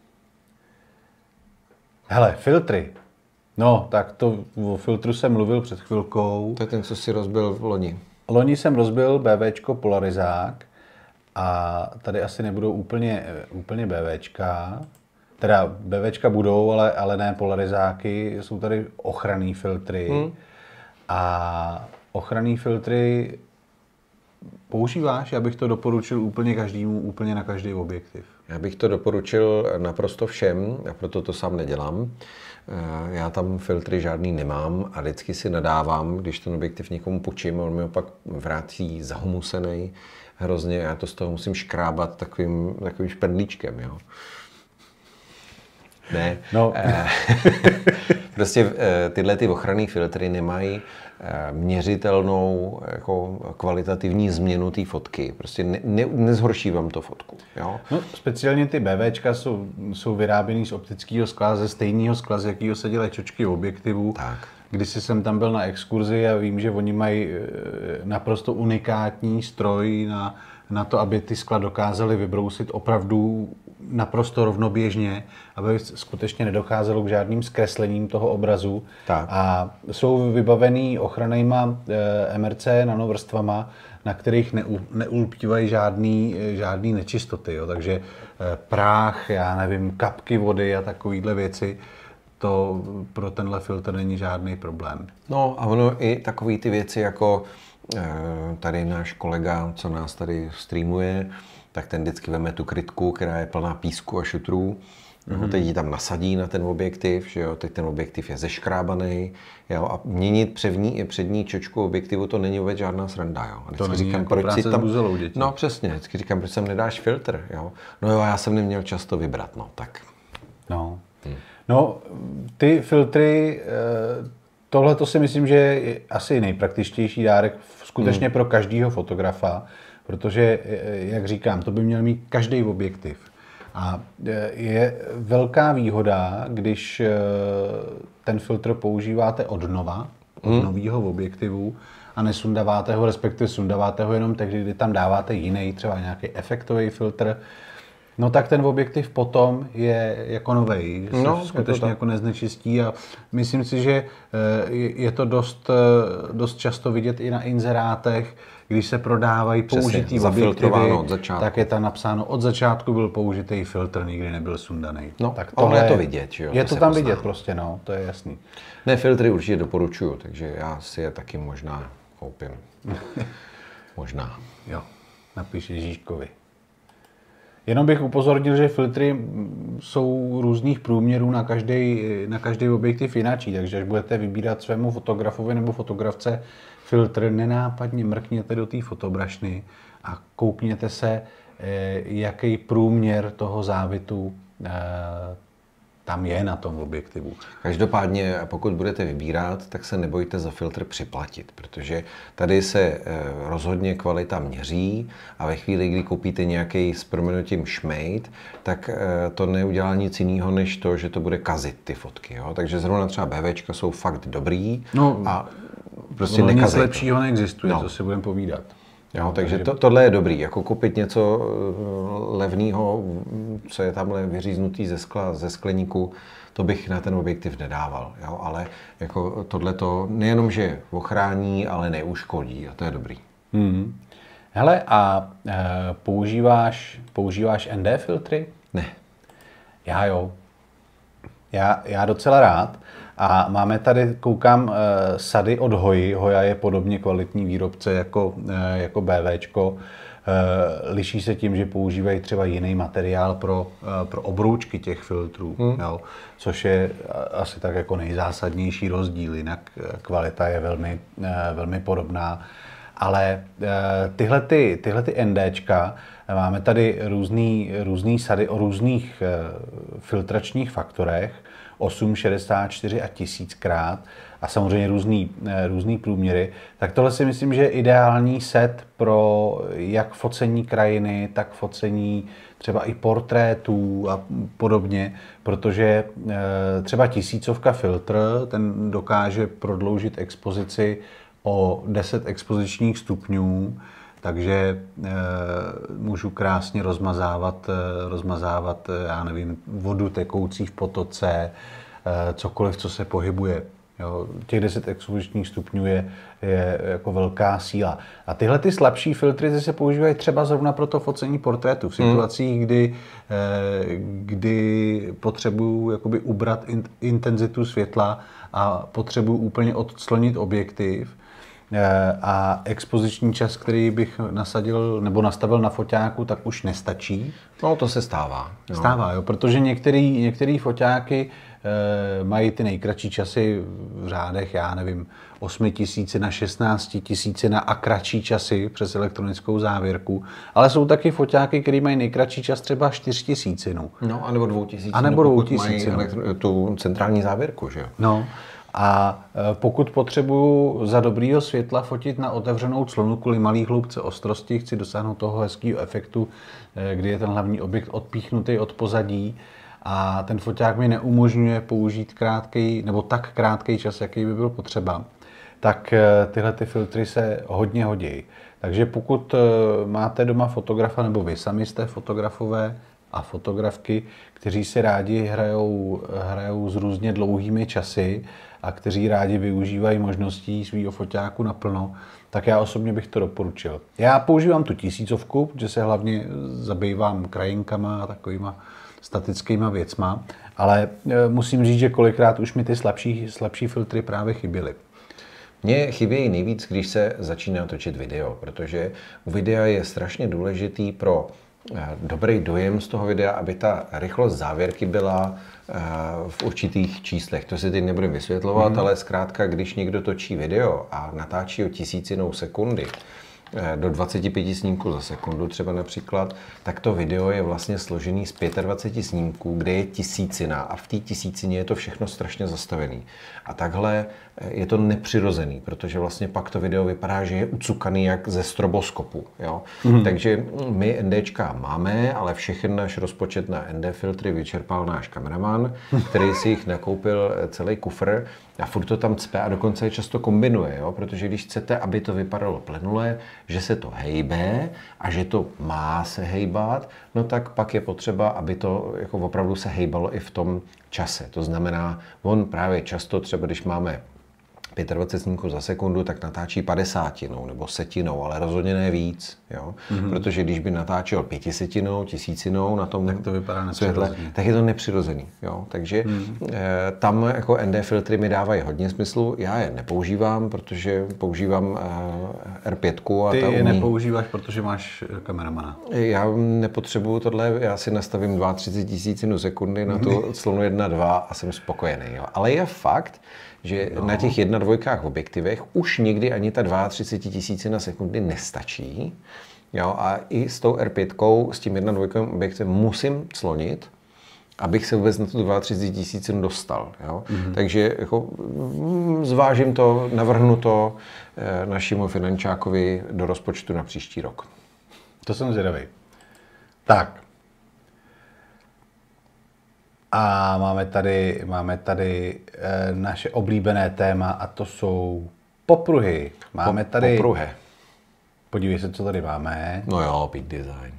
Hele, filtry. No, tak to o filtru jsem mluvil před chvilkou. To je ten, co si rozbil v loni. Loni jsem rozbil BVčko polarizák a tady asi nebudou úplně, úplně BVčka. Teda BVčka budou, ale, ale ne polarizáky. Jsou tady ochranný filtry. Hmm. A ochranný filtry používáš? Já bych to doporučil úplně každému, úplně na každý objektiv. Já bych to doporučil naprosto všem, a proto to sám nedělám. Já tam filtry žádný nemám a vždycky si nadávám, když ten objektiv někomu půjčím, on mi ho pak vrátí zahumusený hrozně, já to z toho musím škrábat takovým, takovým špendlíčkem, jo. Ne. No. Prostě tyhle ty ochranné filtry nemají měřitelnou jako kvalitativní změnu té fotky. Prostě ne, ne, nezhorší vám to fotku. Jo? No, speciálně ty BVčka jsou, jsou vyráběný z optického skla, ze stejného skla, z jakého se dělají čočky objektivů. Tak. Když jsem tam byl na exkurzi a vím, že oni mají naprosto unikátní stroj na, na to, aby ty skla dokázali vybrousit opravdu naprosto rovnoběžně, aby skutečně nedocházelo k žádným zkreslením toho obrazu. Tak. A jsou vybavený ochrannýma M R C nanovrstvama, na kterých neulpívají žádný, žádný nečistoty. Jo. Takže prach, já nevím, kapky vody a takovýhle věci, to pro tenhle filtr není žádný problém. No a ono i takový ty věci, jako tady náš kolega, co nás tady streamuje, tak ten vždycky veme tu krytku, která je plná písku a šutrů. Mm-hmm. Teď ji tam nasadí na ten objektiv, že jo? Teď ten objektiv je zeškrábaný. Jo? A měnit přední, přední čočku objektivu, to není vůbec žádná sranda. Jo? A to není říkám, jako práce si tam... s buzelou dětí. No přesně, vždycky říkám, proč sem nedáš filtr. Jo? No jo, já jsem neměl často vybrat, no tak. No, hmm. no ty filtry, tohle to si myslím, že je asi nejpraktičtější dárek skutečně hmm. pro každého fotografa, protože, jak říkám, to by měl mít každý objektiv. A je velká výhoda, když ten filtr používáte od nova, od hmm. nového objektivu a nesundáváte ho, respektive sundáváte ho jenom tehdy, kdy tam dáváte jiný, třeba nějaký efektový filtr, no tak ten objektiv potom je jako novej, že no, se skutečně jako neznečistí a myslím si, že je to dost, dost často vidět i na inzerátech, když se prodávají použitý objektivy, tak je tam napsáno, od začátku byl použitý filtr, nikdy nebyl sundaný. No, tak tohle je to vidět, že jo? Je to, to tam pozná. Vidět prostě, no, to je jasný. Ne, filtry určitě doporučuju, takže já si je taky možná koupím. Možná. Jo, napiš Ježíškovi. Jenom bych upozornil, že filtry jsou různých průměrů na každý, na každý objektiv jináčí, takže až budete vybírat svému fotografovi nebo fotografce filtr, nenápadně mrkněte do té fotobrašny a koukněte se, jaký průměr toho závitu tam je na tom objektivu. Každopádně, pokud budete vybírat, tak se nebojte za filtr připlatit, protože tady se rozhodně kvalita měří a ve chvíli, kdy koupíte nějaký s prominutím šmejd, tak to neudělá nic jiného, než to, že to bude kazit ty fotky. Jo? Takže zrovna třeba BVčka jsou fakt dobrý no, a prostě nekazit. Nic lepšího neexistuje, no. Co si budeme povídat. Jo, takže to, tohle je dobrý, jako koupit něco levného, co je tamhle vyříznutý ze skla, ze skleníku, to bych na ten objektiv nedával, jo, ale jako tohle to nejenom, že ochrání, ale neuškodí a to je dobrý. Hmm. Hele, a e, používáš, používáš N D filtry? Ne. Já jo. Já, já docela rád. A máme tady, koukám, e, sady od Hoji. Hoja je podobně kvalitní výrobce jako, e, jako BVčko. E, liší se tím, že používají třeba jiný materiál pro, e, pro obroučky těch filtrů, hmm. jo, což je asi tak jako nejzásadnější rozdíl, jinak kvalita je velmi, e, velmi podobná. Ale e, tyhle, ty, tyhle ty NDčka, máme tady různý, různý sady o různých e, filtračních faktorech, osm, šedesát čtyři a tisíckrát a samozřejmě různý, různý průměry, tak tohle si myslím, že je ideální set pro jak focení krajiny, tak focení třeba i portrétů a podobně, protože třeba tisícovka filtr, ten dokáže prodloužit expozici o deset expozičních stupňů, takže e, můžu krásně rozmazávat, e, rozmazávat, e, já nevím, vodu tekoucí v potoce, e, cokoliv, co se pohybuje. Jo, těch deset expozičních stupňů je, je jako velká síla. A tyhle ty slabší filtry se používají třeba zrovna pro to focení portrétu v situacích, hmm. kdy, e, kdy potřebuju jakoby ubrat in, intenzitu světla a potřebuju úplně odclonit objektiv. A expoziční čas, který bych nasadil nebo nastavil na foťáku, tak už nestačí. No, to se stává. Jo. Stává, jo, protože některý, některý foťáky e, mají ty nejkratší časy v řádech, já nevím, osm tisíc na šestnáct tisíc na a kratší časy přes elektronickou závěrku. Ale jsou taky foťáky, které mají nejkratší čas třeba čtyři tisíce. No, anebo dvou tisíc. A nebo dvou tisíc. Mají elektro, tu centrální závěrku, že jo? No. A pokud potřebuju za dobrýho světla fotit na otevřenou clonu kvůli malý hloubce ostrosti, chci dosáhnout toho hezkého efektu, kdy je ten hlavní objekt odpíchnutý od pozadí a ten foťák mi neumožňuje použít krátký nebo tak krátký čas, jaký by byl potřeba, tak tyhle ty filtry se hodně hodí. Takže pokud máte doma fotografa nebo vy sami jste fotografové a fotografky, kteří si rádi hrajou, hrajou s různě dlouhými časy a kteří rádi využívají možností svýho foťáku naplno, tak já osobně bych to doporučil. Já používám tu tisícovku, protože se hlavně zabývám krajinkama a takovýma statickýma věcma, ale musím říct, že kolikrát už mi ty slabší, slabší filtry právě chyběly. Mně chybějí nejvíc, když se začíná točit video, protože u videa je strašně důležitý pro dobrý dojem z toho videa, aby ta rychlost závěrky byla v určitých číslech. To si teď nebudeme vysvětlovat, mm. ale zkrátka, když někdo točí video a natáčí o tisícinou sekundy do dvacet pět snímků za sekundu třeba například, tak to video je vlastně složený z dvacet pět snímků, kde je tisícina a v té tisícině je to všechno strašně zastavený. A takhle je to nepřirozený, protože vlastně pak to video vypadá, že je ucukaný jak ze stroboskopu. Jo? Mm. Takže my NDčka máme, ale všechny náš rozpočet na N D filtry vyčerpal náš kameraman, který si jich nakoupil celý kufr a furt to tam cpe a dokonce je často kombinuje, jo? Protože když chcete, aby to vypadalo plynule, že se to hejbe a že to má se hejbat, no tak pak je potřeba, aby to jako opravdu se hejbalo i v tom čase. To znamená, on právě často třeba, když máme dvacet pět snímků za sekundu, tak natáčí padesátinou nebo setinou, ale rozhodně ne víc. Jo? Mm-hmm. Protože když by natáčel pětisetinou, tisícinou na tom tak to vypadá světle, tak je to nepřirozený. Jo? Takže mm-hmm. eh, tam jako N D filtry mi dávají hodně smyslu. Já je nepoužívám, protože používám eh, R pět. A Ty ta je umí... nepoužíváš, protože máš kameramana. Já nepotřebuju tohle, já si nastavím třicet dva tisícin sekundy na tu clonu jedna dva a jsem spokojený. Jo? Ale je fakt, že no. na těch jedna dvojkách objektivech už nikdy ani ta třicet dva tisícin sekundy nestačí. Jo? A i s tou R pět, s tím jedna dvojkovým objektivem musím clonit, abych se vůbec na tu třicet dva tisícin dostal. Jo? Mm-hmm. Takže jako, zvážím to, navrhnu to eh, našemu finančákovi do rozpočtu na příští rok. To jsem zvědavý. Tak. A máme tady, máme tady e, naše oblíbené téma a to jsou popruhy. Máme tady... Popruhy. Podívej se, co tady máme. No jo, Peak Design.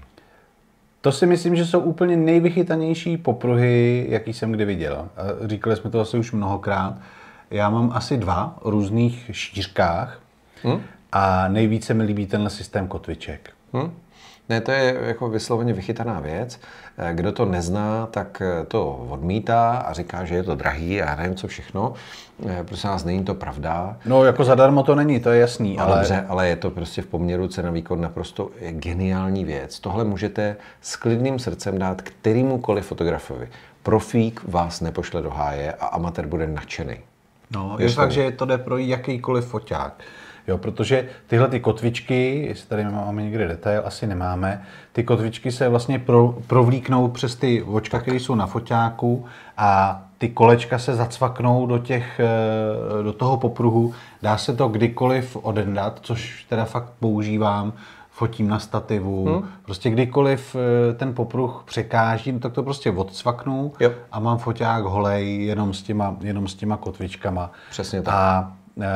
To si myslím, že jsou úplně nejvychytanější popruhy, jaký jsem kdy viděl. Říkali jsme to asi už mnohokrát. Já mám asi dva v různých šířkách hmm? a nejvíce mi líbí tenhle systém kotviček. Hmm? Ne, to je jako vysloveně vychytaná věc. Kdo to nezná, tak to odmítá a říká, že je to drahý a nevím co všechno. Prosím nás, není to pravda. No jako zadarmo to není, to je jasný. Ale... Dobře, ale je to prostě v poměru cena výkon naprosto geniální věc. Tohle můžete s klidným srdcem dát kterémukoliv fotografovi. Profík vás nepošle do háje a amatér bude nadšený. No, je fakt, že to jde pro jakýkoliv foťák. Jo, protože tyhle ty kotvičky, jestli tady máme někde detail, asi nemáme, ty kotvičky se vlastně pro, provlíknou přes ty očka, které jsou na foťáku a ty kolečka se zacvaknou do, těch, do toho popruhu. Dá se to kdykoliv odendat, což teda fakt používám, fotím na stativu, hmm. prostě kdykoliv ten popruh překáží, no tak to prostě odcvaknu jo. a mám foťák holej jenom s těma, jenom s těma kotvičkama. Přesně tak. A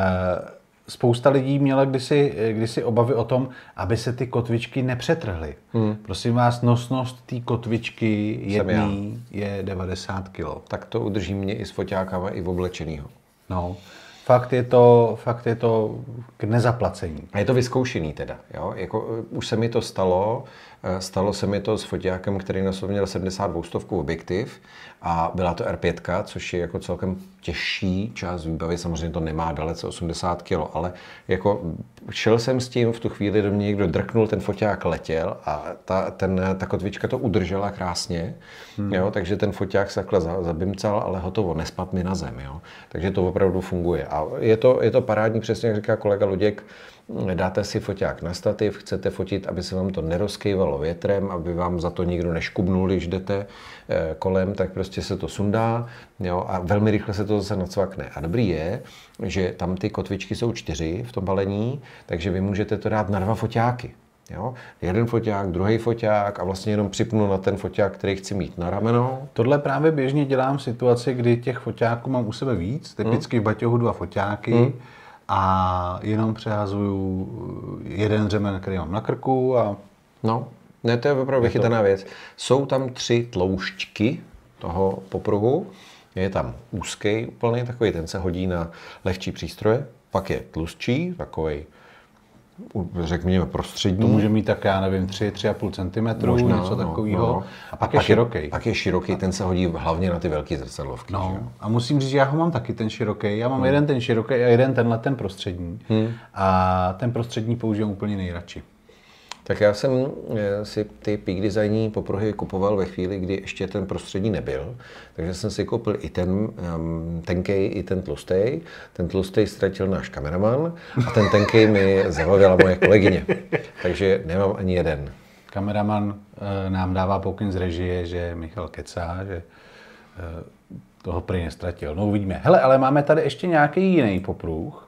e, spousta lidí měla kdysi, kdysi obavy o tom, aby se ty kotvičky nepřetrhly. Hmm. Prosím vás, nosnost té kotvičky jedný je devadesát kilo. Tak to udrží mě i s foťákama, i v oblečenýho. No, fakt je to, fakt je to k nezaplacení. A je to vyzkoušený teda, jo? Jako, už se mi to stalo, stalo se mi to s foťákem, který na sobě měl sedmdesát dva stovku objektiv a byla to R pět, což je jako celkem těžší část výbavy, samozřejmě to nemá dalece osmdesát kilo, ale jako šel jsem s tím, v tu chvíli do mě někdo drknul, ten foťák letěl a ta, ten, ta kotvička to udržela krásně, hmm. jo? Takže ten foťák se takhle zabimcal, ale hotovo, nespad mi na zem, jo? Takže to opravdu funguje. A je to, je to parádní, přesně jak říká kolega Luděk, dáte si foťák na stativ, chcete fotit, aby se vám to nerozkývalo větrem, aby vám za to nikdo neškubnul, když jdete kolem, tak prostě se to sundá, jo, a velmi rychle se to zase nacvakne. A dobrý je, že tam ty kotvičky jsou čtyři v tom balení, takže vy můžete to dát na dva foťáky. Jo? Jeden foťák, druhý foťák a vlastně jenom připnu na ten foťák, který chci mít na rameno. Tohle právě běžně dělám v situaci, kdy těch foťáků mám u sebe víc, typicky hmm. v baťohu dva foťáky. Hmm. A jenom přehazuju jeden řemen, který mám na krku a... No, ne, to je opravdu vychytaná to... věc. Jsou tam tři tloušťky toho popruhu. Je tam úzký úplný, takový, ten se hodí na lehčí přístroje. Pak je tlustší, takový, řekněme, prostřední. To může mít tak, já nevím, tři, tři a půl centimetru, možná, něco takového. No, no. A pak a je široký. Pak je široký, ten se hodí hlavně na ty velké zrcadlovky. No. A musím říct, že já ho mám taky ten široký. Já mám hmm. jeden ten široký a jeden tenhle ten prostřední. Hmm. A ten prostřední používám úplně nejradši. Tak já jsem si ty Peak Designí popruhy kupoval ve chvíli, kdy ještě ten prostřední nebyl. Takže jsem si koupil i ten um, tenkej, i ten tlustej. Ten tlustej ztratil náš kameraman a ten tenkej mi zavolala moje kolegyně. Takže nemám ani jeden. Kameraman e, nám dává pokyn z režie, že Michal kecá, že e, toho prý nestratil. No uvidíme. Hele, ale máme tady ještě nějaký jiný popruh.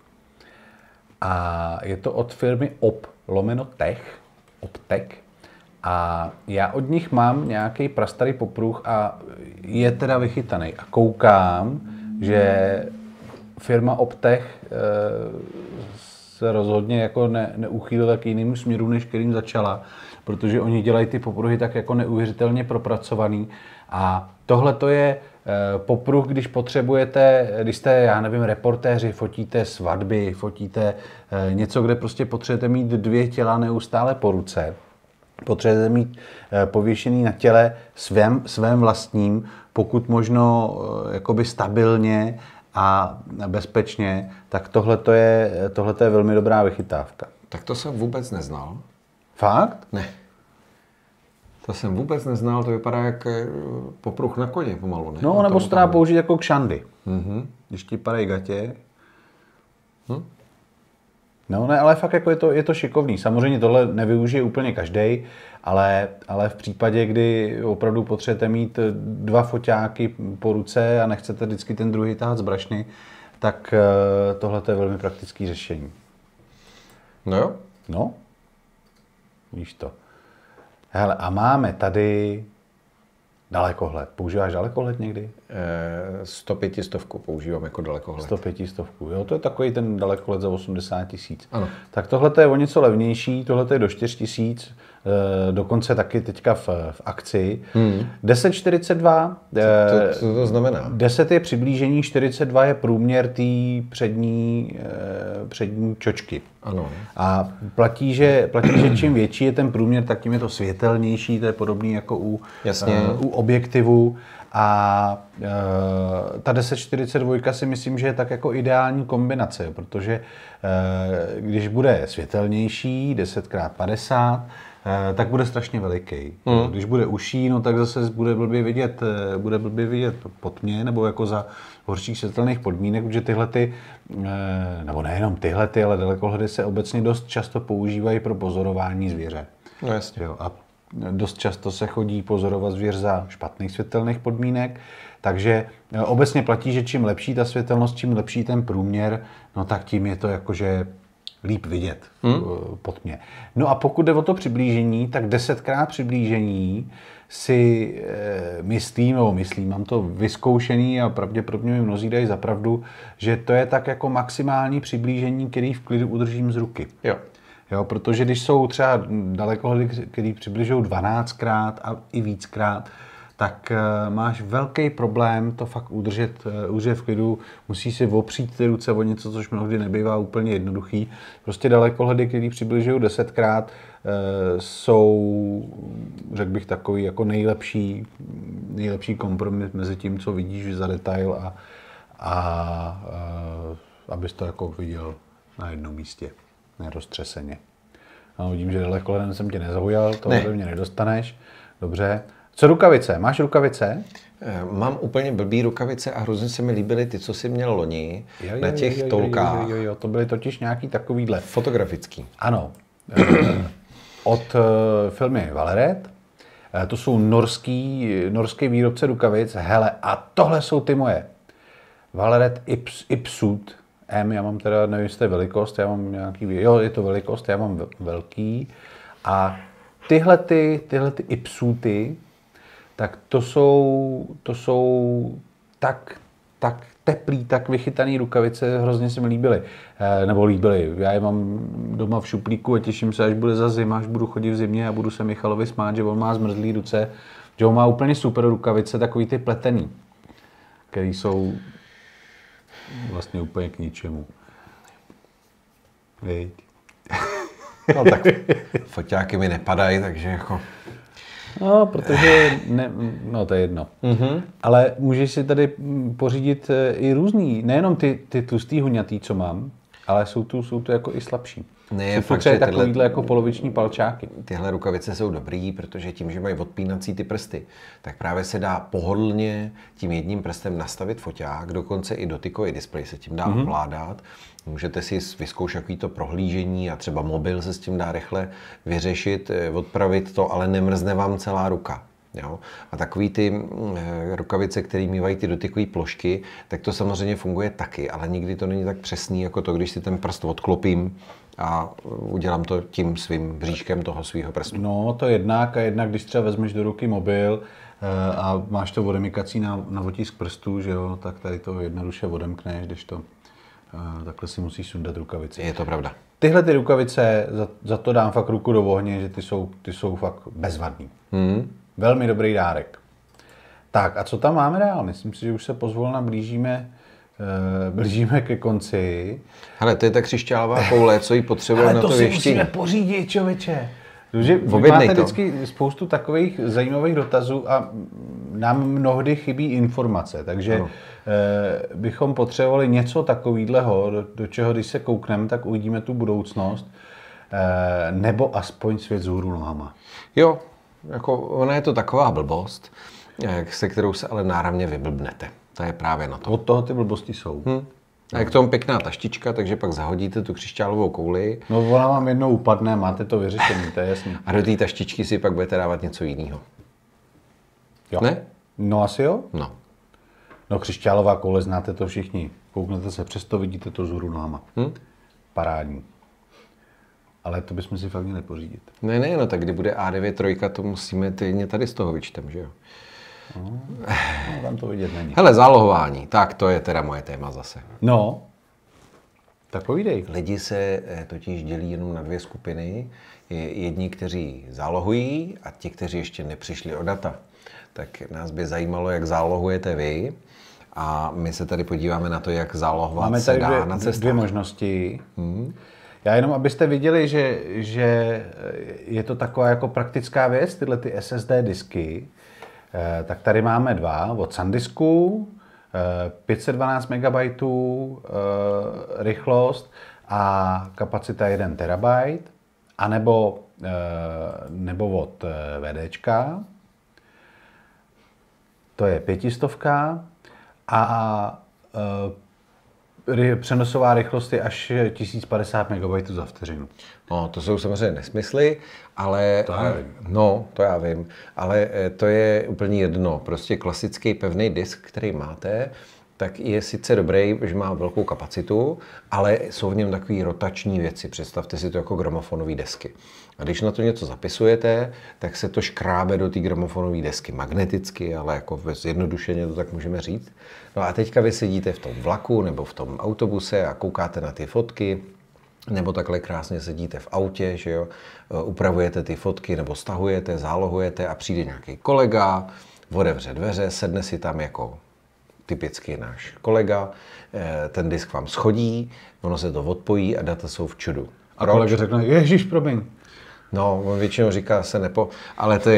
A je to od firmy Op lomeno Tech. Optek. A já od nich mám nějaký prastarý popruh a je teda vychytaný. A koukám, že firma Optech se rozhodně jako ne, neuchýlila k jinému směru, než kterým začala, protože oni dělají ty popruhy tak jako neuvěřitelně propracovaný. A tohle to je popruh, když potřebujete, když jste, já nevím, reportéři, fotíte svatby, fotíte něco, kde prostě potřebujete mít dvě těla neustále po ruce. Potřebujete mít pověšený na těle svém, svém vlastním, pokud možno jakoby stabilně a bezpečně, tak tohle je, tohleto je velmi dobrá vychytávka. Tak to jsem vůbec neznal. Fakt? Ne. To jsem vůbec neznal, to vypadá jak popruh na koně pomalu, ne? No, nebo se to dá použít jako kšandy. Mm-hmm. Když ti padají gatě. Hm? No, ne, ale fakt jako je to, je to šikovný. Samozřejmě tohle nevyužije úplně každý, ale, ale v případě, kdy opravdu potřebujete mít dva foťáky po ruce a nechcete vždycky ten druhý tahat z brašny, tak tohle je velmi praktické řešení. No jo. No, víš to. Hele, a máme tady dalekohled. Používáš dalekohled někdy? E, sto pět stovku používám jako dalekohled. sto pět stovku, jo, to je takový ten dalekohled za osmdesát tisíc. Ano. Tak tohle je o něco levnější, tohle je do čtyři tisíc, e, dokonce taky teďka v, v akci. Hmm. deset čtyřicet dva. Co to, co to znamená? deset je přiblížení, čtyřicet dva je průměr té přední, e, přední čočky. Ano. A platí že, platí, že čím větší je ten průměr, tak tím je to světelnější, to je podobný jako u, Jasně. Uh, u objektivu. A uh, ta deset čtyřicet dva si myslím, že je tak jako ideální kombinace, protože uh, když bude světelnější, deset krát padesát, uh, tak bude strašně veliký. Mm. Když bude uší, no tak zase bude blbě vidět, uh, bude blbě vidět pod tmě, nebo jako za horších světelných podmínek, protože tyhle ty, uh, nebo nejenom tyhle ty, ale dalekohledy se obecně dost často používají pro pozorování zvěře. No jasně. Jo, a dost často se chodí pozorovat zvěř za špatných světelných podmínek, takže obecně platí, že čím lepší ta světelnost, čím lepší ten průměr, no tak tím je to jakože líp vidět hmm. pod tmě. No a pokud jde o to přiblížení, tak desetkrát přiblížení si e, myslím, nebo myslím, mám to vyzkoušený a pravděpodobně mi mnozí dají za pravdu, že to je tak jako maximální přiblížení, který v klidu udržím z ruky. Jo. Jo, protože když jsou třeba dalekohledy, který přibližují dvanáctkrát a i víckrát, tak uh, máš velký problém to fakt udržet, uh, udržet v klidu. Musíš si opřít ty ruce o něco, což mnohdy nebývá úplně jednoduchý. Prostě dalekohledy, který přibližují desetkrát, uh, jsou, řekl bych, takový jako nejlepší, nejlepší kompromis mezi tím, co vidíš za detail a, a uh, abys to jako viděl na jednom místě. Neroztřeseně. No, vidím, že dalekohledem jsem tě nezaujal, to ode mě nedostaneš. Dobře. Co rukavice? Máš rukavice? Mám úplně blbý rukavice a hrozně se mi líbily ty, co jsi měl loni jo, jo, na těch jo, jo, toulkách. Jo, jo, jo, to byly totiž nějaký takovýhle. Fotografický. Ano. Od firmy Valeret. To jsou norský, norský výrobce rukavic. Hele, a tohle jsou ty moje. Valeret Ips, Ipsud. M, já mám teda, nevím, jestli to je velikost, já mám nějaký, jo, je to velikost, já mám velký. A tyhle ty, tyhle ty Ipsuty, tak to jsou, to jsou tak, tak teplý, tak vychytaný rukavice, hrozně se mi líbily. E, nebo líbily. Já je mám doma v šuplíku a těším se, až bude za zima, až budu chodit v zimě a budu se Michalovi smát, že on má zmrzlý ruce, že on má úplně super rukavice, takový ty pletený, který jsou vlastně úplně k ničemu. Víď. No tak foťáky mi nepadají, takže jako... No, protože, ne, no to je jedno. Mm-hmm. Ale můžeš si tady pořídit i různý, nejenom ty, ty tlustý huňatý, co mám, ale jsou tu, jsou tu jako i slabší. Ne, jsou fakt, třeba že takovýhle tyhle, jako poloviční palčáky. Tyhle rukavice jsou dobrý, protože tím, že mají odpínací ty prsty, tak právě se dá pohodlně tím jedním prstem nastavit foťák, dokonce i dotykový displej se tím dá mm-hmm. ovládat. Můžete si vyzkoušet takovýto prohlížení a třeba mobil se s tím dá rychle vyřešit, odpravit to, ale nemrzne vám celá ruka. Jo? A takový ty rukavice, které mývají ty dotykové plošky, tak to samozřejmě funguje taky, ale nikdy to není tak přesný, jako to, když si ten prst odklopím a udělám to tím svým bříškem toho svého prstu. No, to jednak a jednak, když třeba vezmeš do ruky mobil a máš to odemykací na, na otisk prstů, že jo, tak tady to jednoduše odemkneš, když to takhle si musíš sundat rukavici. Je to pravda. Tyhle ty rukavice, za, za to dám fakt ruku do ohně, že ty jsou, ty jsou fakt bezvadný. Hmm. Velmi dobrý dárek. Tak a co tam máme dál? Myslím si, že už se pozvolna blížíme, uh, blížíme ke konci. Hele, to je ta křišťálová koule, co jí potřebuje na to věštění. Ale to si musíme pořídit, člověče. Že Objednej máte to. vždycky spoustu takových zajímavých dotazů a nám mnohdy chybí informace, takže no. eh, bychom potřebovali něco takového, do, do čeho když se koukneme, tak uvidíme tu budoucnost, eh, nebo aspoň svět z hůru nohama. Jo, jako ona je to taková blbost, se kterou se ale náramně vyblbnete. To je právě na to. Od toho ty blbosti jsou. Hm. A je k tomu pěkná taštička, takže pak zahodíte tu křišťálovou kouli. No ona vám jednou upadne, máte to vyřešené, to je jasný. A do té taštičky si pak budete dávat něco jiného. Jo. Ne? No asi jo. No. No křišťálová koule, znáte to všichni. Kouknete se, přesto vidíte to z hůru nohama. Hm? Parádní. Ale to bychom si fakt měli pořídit. Ne, ne, no tak kdy bude A devět tři, to musíme ty tady z toho vyčtem, že jo? No, no, tam to vidět není. Hele, zálohování, tak to je teda moje téma zase. No, tak povídej. Lidi se totiž dělí jenom na dvě skupiny. Jedni, kteří zálohují a ti, kteří ještě nepřišli o data. Tak nás by zajímalo, jak zálohujete vy. A my se tady podíváme na to, jak zálohovat Máme se tady dá dvě, na cestách. dvě možnosti. Hmm. Já jenom, abyste viděli, že, že je to taková jako praktická věc, tyhle ty S S D disky, eh, tak tady máme dva od SanDisku, eh, pět set dvanáct megabajtů eh, rychlost a kapacita jedna terabajt, anebo eh, nebo od eh, VDčka, to je pětistovka a eh, přenosová rychlost je až tisíc padesát megabajtů za vteřinu. No, to jsou samozřejmě nesmysly, ale... To já vím. No, to já vím, ale to je úplně jedno. Prostě klasický pevný disk, který máte, tak je sice dobrý, že má velkou kapacitu, ale jsou v něm takové rotační věci. Představte si to jako gramofonové desky. A když na to něco zapisujete, tak se to škrábe do té gramofonové desky magneticky, ale jako zjednodušeně to tak můžeme říct. No a teďka vy sedíte v tom vlaku nebo v tom autobuse a koukáte na ty fotky, nebo takhle krásně sedíte v autě, že jo, upravujete ty fotky nebo stahujete, zálohujete a přijde nějaký kolega, otevře dveře, sedne si tam jako typicky náš kolega, ten disk vám schodí, ono se to odpojí a data jsou v čudu. A kolega řekne, ježiš, promiň. No, on většinou říká se nepo, ale to je,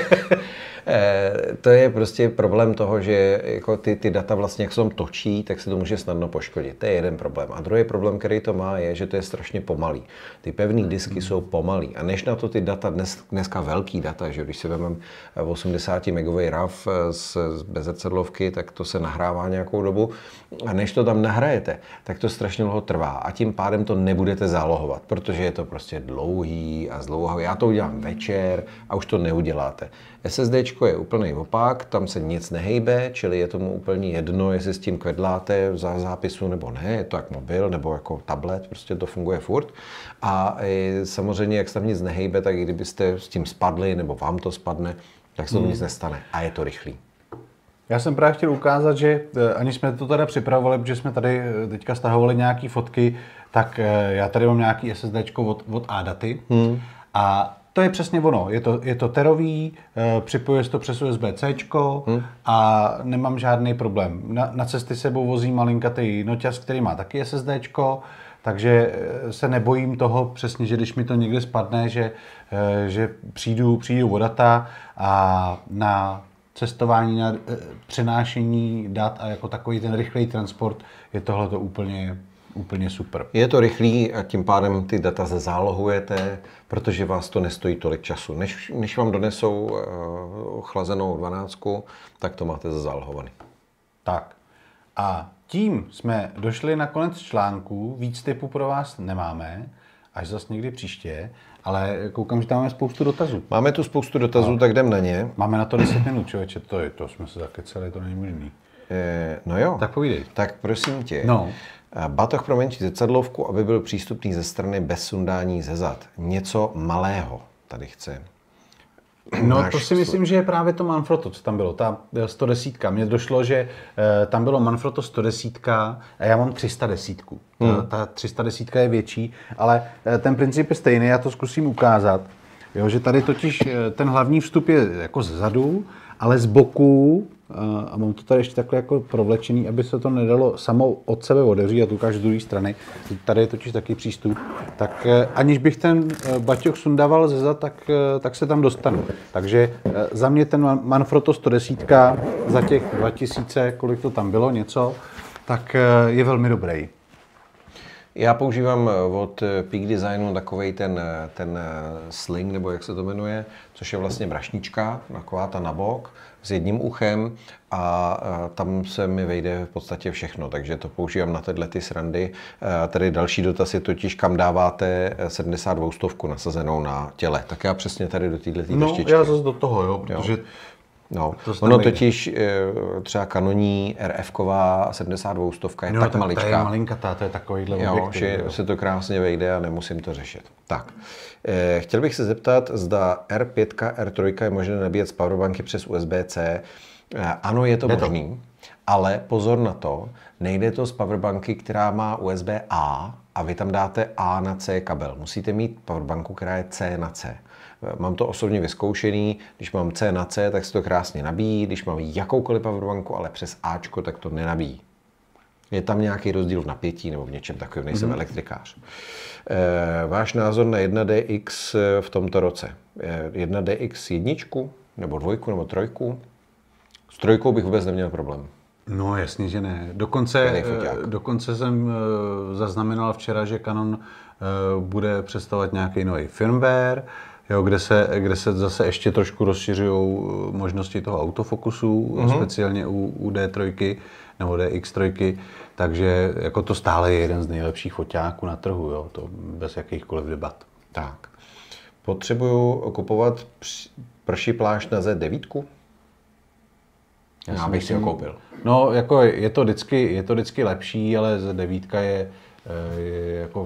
to je prostě problém toho, že jako ty, ty data vlastně, jak se tam točí, tak se to může snadno poškodit. To je jeden problém. A druhý problém, který to má, je, že to je strašně pomalý. Ty pevné disky hmm. jsou pomalý. A než na to ty data, dnes, dneska velký data, že když si vezmeme osmdesát megový R A V z, z bezrcadlovky, tak to se nahrává nějakou dobu. A než to tam nahrajete, tak to strašně dlouho trvá. A tím pádem to nebudete zálohovat, protože je to prostě dlouhý a zdlouhavý. Já to udělám večer a už to neuděláte. SSDčko je úplný opak, tam se nic nehejbe, čili je tomu úplně jedno, jestli s tím kvedláte za zápisu nebo ne, je to jak mobil nebo jako tablet, prostě to funguje furt. A samozřejmě, jak se tam nic nehejbe, tak i kdybyste s tím spadli nebo vám to spadne, tak se tomu hmm. nic nestane a je to rychlý. Já jsem právě chtěl ukázat, že ani jsme to teda připravovali, protože jsme tady teďka stahovali nějaké fotky, tak já tady mám nějaký SSDčko od, od ADATy hmm. a to je přesně ono, je to, je to terový, připojuje se to přes U S B C hmm. a nemám žádný problém. Na, na cesty sebou vozím malinkatý noťaz, který má taky SSDčko, takže se nebojím toho přesně, že když mi to někde spadne, že, že přijdu, přijdu o data a na cestování, na přenášení dat a jako takový ten rychlej transport je tohleto úplně, úplně super. Je to rychlý a tím pádem ty data se zálohujete, protože vás to nestojí tolik času. Než, než vám donesou uh, chlazenou dvanáctku, tak to máte zálohovaný. Tak. A tím jsme došli na konec článku. Víc tipů pro vás nemáme, až zase někdy příště. Ale koukám, že tam máme spoustu dotazů. Máme tu spoustu dotazů, no. Tak jdem na ně. Máme na to deset minut, člověče, to, je, to jsme se zakeceli, to není možný. E, no jo. Tak povídej. Tak prosím tě. No. Batoh pro menší zrcadlovku, aby byl přístupný ze strany bez sundání ze zad. Něco malého tady chce. No to si myslím, že je právě to Manfrotto, co tam bylo, ta sto deset. Mně došlo, že e, tam bylo Manfrotto sto deset a já mám tři sta deset. Hmm. Ta, ta tři sta deset je větší, ale e, ten princip je stejný, já to zkusím ukázat. Jo, že tady totiž e, ten hlavní vstup je jako zezadu, ale z boku, e, a mám to tady ještě takhle jako provlečený, aby se to nedalo samo od sebe otevřít, a tu ukážu z druhé strany. Tady je totiž taky přístup. Tak e, aniž bych ten e, baťoch sundával zezad, tak, e, tak se tam dostanu. Takže e, za mě ten Manfrotto sto deset za těch dva tisíce, kolik to tam bylo, něco, tak e, je velmi dobrý. Já používám od Peak Designu takovej ten, ten sling, nebo jak se to jmenuje, což je vlastně brašnička, taková ta na bok, s jedním uchem a tam se mi vejde v podstatě všechno, takže to používám na tyhle ty srandy. Tady další dotaz je totiž, kam dáváte sedmdesát dva stovku nasazenou na těle. Tak já přesně tady do téhle no, deštičky. Já zase do toho, jo, protože... Jo. No, to ono totiž třeba kanoní R F-ková sedmdesát dva stovka je no, tak maličká. To je malinkatá, to je takovýhle objektiv. že jo. Se to krásně vejde a nemusím to řešit. Tak, eh, chtěl bych se zeptat, zda R pět, R tři je možné nabíjet z powerbanky přes U S B C. Eh, ano, je to je možný, to. Ale pozor na to, nejde to z powerbanky, která má U S B A a vy tam dáte A na C kabel. Musíte mít powerbanku, která je C na C. Mám to osobně vyzkoušený, když mám C na C, tak se to krásně nabíjí, když mám jakoukoliv powerbanku, ale přes Ačko, tak to nenabíjí. Je tam nějaký rozdíl v napětí nebo v něčem takovém, nejsem mm-hmm. elektrikář. E, váš názor na jedna D X v tomto roce? E, jedna D X jedničku, nebo dvojku, nebo trojku? S trojkou bych vůbec neměl problém. No jasně, že ne. Dokonce, dokonce jsem zaznamenal včera, že Canon bude představovat nějaký nový firmware, jo, kde, se, kde se zase ještě trošku rozšiřují možnosti toho autofokusu, mm-hmm. speciálně u, u D tři nebo D X tři, takže jako to stále je jeden z nejlepších foťáků na trhu, jo, to bez jakýchkoliv debat. Tak. Potřebuju kupovat prší plášť na Z devět? Já, Já bych si ho koupil. No, jako je to vždycky, je to vždycky lepší, ale Z devět je, je jako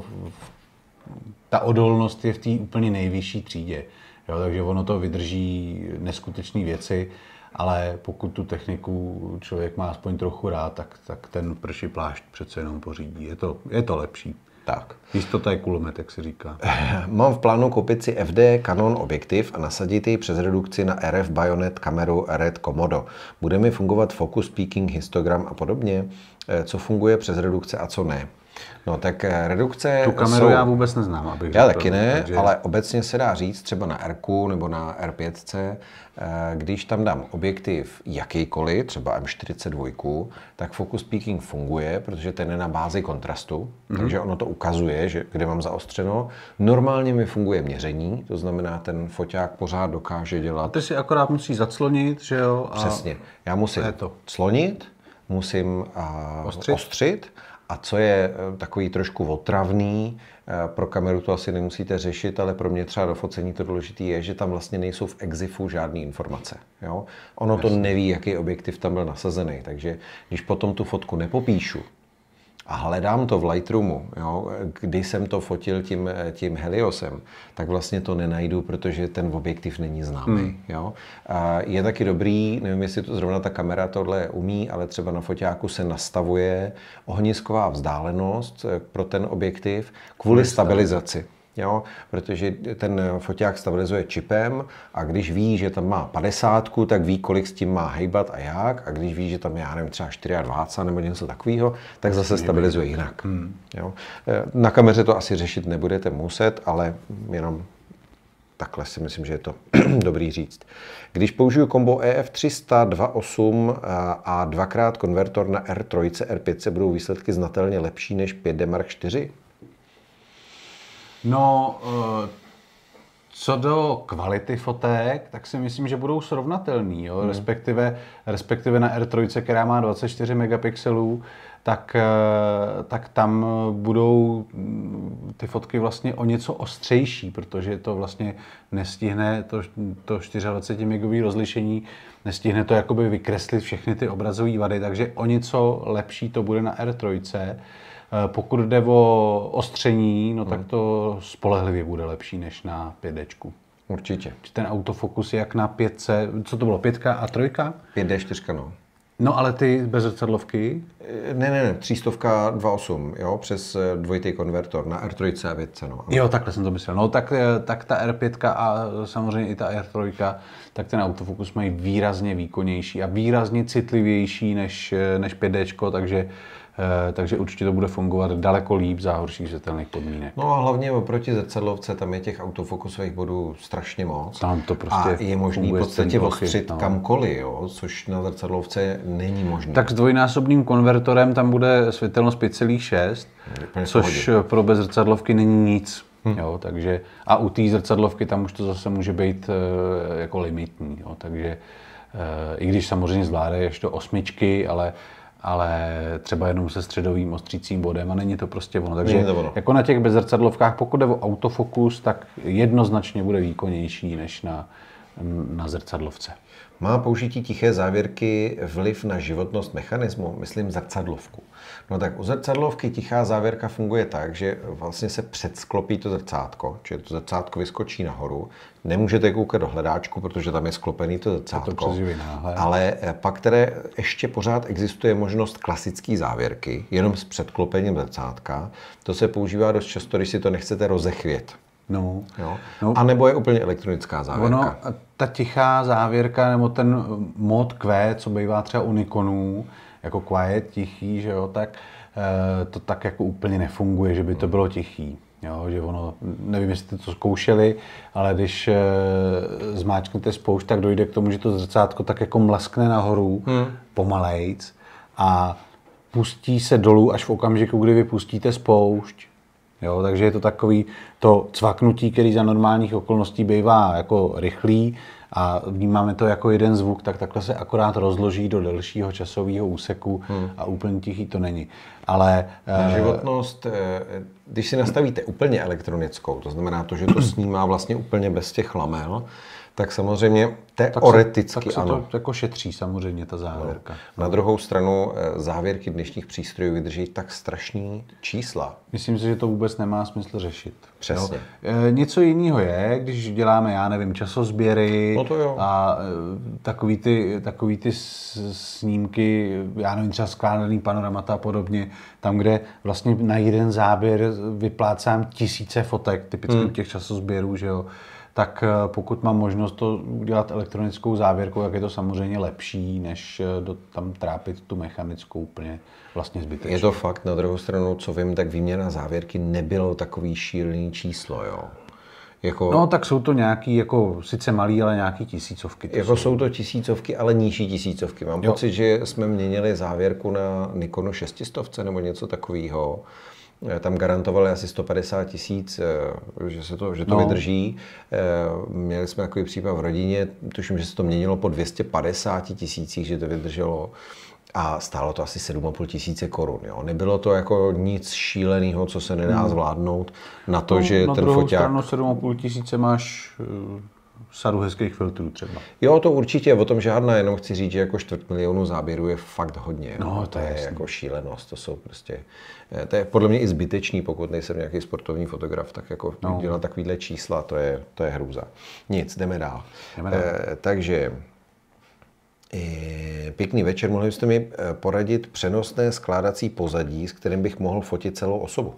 ta odolnost je v té úplně nejvyšší třídě. Jo, takže ono to vydrží neskutečné věci, ale pokud tu techniku člověk má aspoň trochu rád, tak, tak ten prší plášť přece jenom pořídí. Je to, je to lepší. Tak. Jistota je kulomet, jak se říká. Mám v plánu koupit si F D Canon objektiv a nasadit ji přes redukci na R F Bayonet kameru Red Komodo. Bude mi fungovat focus, peaking, histogram a podobně? Co funguje přes redukce a co ne? No tak redukce tu kameru jsou... já vůbec neznám. Abych já taky ne, takže... ale obecně se dá říct třeba na R nebo na R pět, když tam dám objektiv jakýkoliv, třeba M čtyřicet dva, tak focus peaking funguje, protože ten je na bázi kontrastu, mm-hmm. takže ono to ukazuje, že kde mám zaostřeno. Normálně mi funguje měření, to znamená, ten foťák pořád dokáže dělat... A ty si akorát musí zaclonit, že jo? A... Přesně. Já musím clonit, musím uh, ostřit. ostřit. A co je takový trošku otravný, pro kameru to asi nemusíte řešit, ale pro mě třeba do focení to důležité je, že tam vlastně nejsou v exifu žádné informace. Jo? Ono to neví, jaký objektiv tam byl nasazený, takže když potom tu fotku nepopíšu a hledám to v Lightroomu, jo, kdy jsem to fotil tím, tím Heliosem, tak vlastně to nenajdu, protože ten objektiv není známý. Hmm. Jo. A je taky dobrý, nevím, jestli to zrovna ta kamera tohle umí, ale třeba na foťáku se nastavuje ohnisková vzdálenost pro ten objektiv kvůli stabilizaci. Jo, protože ten foťák stabilizuje čipem a když ví, že tam má padesátku, tak ví, kolik s tím má hejbat a jak. A když ví, že tam je, já nevím, třeba dvacet čtyři nebo něco takového, tak zase stabilizuje jinak. Hmm. Jo. Na kameře to asi řešit nebudete muset, ale jenom takhle si myslím, že je to dobrý říct. Když použiju kombo E F tři sta dva osm a dvakrát konvertor na R tři, R pět, budou výsledky znatelně lepší než pět D Mark čtyři? No, co do kvality fotek, tak si myslím, že budou srovnatelný, jo? Hmm. Respektive, respektive na R tři, která má dvacet čtyři megapixelů, tak, tak tam budou ty fotky vlastně o něco ostřejší, protože to vlastně nestihne to, to dvacet čtyři megový rozlišení, nestihne to jakoby vykreslit všechny ty obrazové vady, takže o něco lepší to bude na R tři. Pokud jde o ostření, no tak to spolehlivě bude lepší než na pět D. Určitě. Ten autofokus je jak na pětce, co to bylo, pětka a trojka? pět dé čtyři, no. No ale ty bez zrcadlovky? Ne, ne, ne, třístovka dva osm, jo, přes dvojitý konvertor na R tři a pětce, no. Jo, takhle jsem to myslel. No tak, tak ta R pět a samozřejmě i ta R tři, tak ten autofokus mají výrazně výkonnější a výrazně citlivější než, než pět dé, takže takže určitě to bude fungovat daleko líp za horších světelných podmínek. No a hlavně oproti zrcadlovce, tam je těch autofokusových bodů strašně moc. Tam to prostě a je možný v podstatě ostřit no. kamkoliv, jo, což na zrcadlovce není možné. Tak s dvojnásobným konvertorem tam bude světelnost pět celá šest, což pro bezzrcadlovky není nic. Hmm. Jo, takže, a u té zrcadlovky tam už to zase může být e, jako limitní. Jo, takže e, i když samozřejmě zvládá ještě osmičky, ale ale třeba jenom se středovým ostřícím bodem a není to prostě ono. Takže to ono. Jako na těch bezzrcadlovkách, pokud jde o autofokus, tak jednoznačně bude výkonnější než na, na zrcadlovce. Má použití tiché závěrky vliv na životnost mechanismu? Myslím zrcadlovku. No tak u zrcadlovky tichá závěrka funguje tak, že vlastně se předsklopí to zrcátko, čili to zrcátko vyskočí nahoru. Nemůžete koukat do hledáčku, protože tam je sklopený to zrcátko. To ale pak které ještě pořád existuje možnost klasické závěrky, jenom s předklopením zrcátka. To se používá dost často, když si to nechcete rozechvět. No, jo? no. A nebo je úplně elektronická závěrka. Ono, ta tichá závěrka, nebo ten mod Q, co bývá třeba u Nikonů, jako quiet, tichý, že jo, tak to tak jako úplně nefunguje, že by to bylo tichý. Jo, že ono, nevím, jestli jste to zkoušeli, ale když e, zmáčknete spoušť, tak dojde k tomu, že to zrcátko tak jako mlaskne nahoru, hmm. pomalejc a pustí se dolů až v okamžiku, kdy vy pustíte spoušť. Jo, takže je to takový to cvaknutí, který za normálních okolností bývá jako rychlý a vnímáme to jako jeden zvuk, tak takhle se akorát rozloží do delšího časového úseku hmm. a úplně tichý to není. Ale na životnost, když si nastavíte úplně elektronickou, to znamená to, že to snímá vlastně úplně bez těch lamel, tak samozřejmě teoreticky tak se, tak ano. se to jako šetří samozřejmě ta závěrka. No. Na druhou stranu závěrky dnešních přístrojů vydrží tak strašný čísla. Myslím si, že to vůbec nemá smysl řešit. Přesně. E, něco jiného je, když děláme, já nevím, časozběry no to jo. a e, takový ty, takový ty snímky, já nevím, třeba skládaný panoramata a podobně, tam, kde vlastně na jeden záběr vyplácám tisíce fotek, typicky hmm. těch časozběrů, že jo, tak pokud mám možnost to udělat elektronickou závěrkou, tak je to samozřejmě lepší, než do, tam trápit tu mechanickou úplně vlastně zbytečně. Je to fakt, na druhou stranu, co vím, tak výměna závěrky nebylo takový šílený číslo, jo. Jako, no tak jsou to nějaký, jako sice malý, ale nějaký tisícovky. Jako jsou. jsou to tisícovky, ale nižší tisícovky. Mám jo. pocit, že jsme měnili závěrku na Nikonu šestistovce nebo něco takového. Tam garantovali asi sto padesát tisíc, že, se to, že to no. vydrží. Měli jsme takový případ v rodině, tuším, že se to měnilo po dvě stě padesát tisících, že to vydrželo. A stálo to asi sedm a půl tisíce korun. Jo. Nebylo to jako nic šíleného, co se nedá zvládnout na to, no, že na ten druhou foťák... stranu sedm a půl tisíce máš uh, sadu hezkých filtrů třeba. Jo, to určitě, o tom žádná, jenom chci říct, že jako čtvrt milionu záběrů je fakt hodně. No, to, to je, je jako šílenost, to jsou prostě... To je podle mě i zbytečný, pokud nejsem nějaký sportovní fotograf, tak jako no. dělat takovýhle čísla, to je, to je hrůza. Nic, jdeme dál. Jdeme dál. Eh, takže... Pěkný večer, mohli byste mi poradit přenosné skládací pozadí, s kterým bych mohl fotit celou osobu?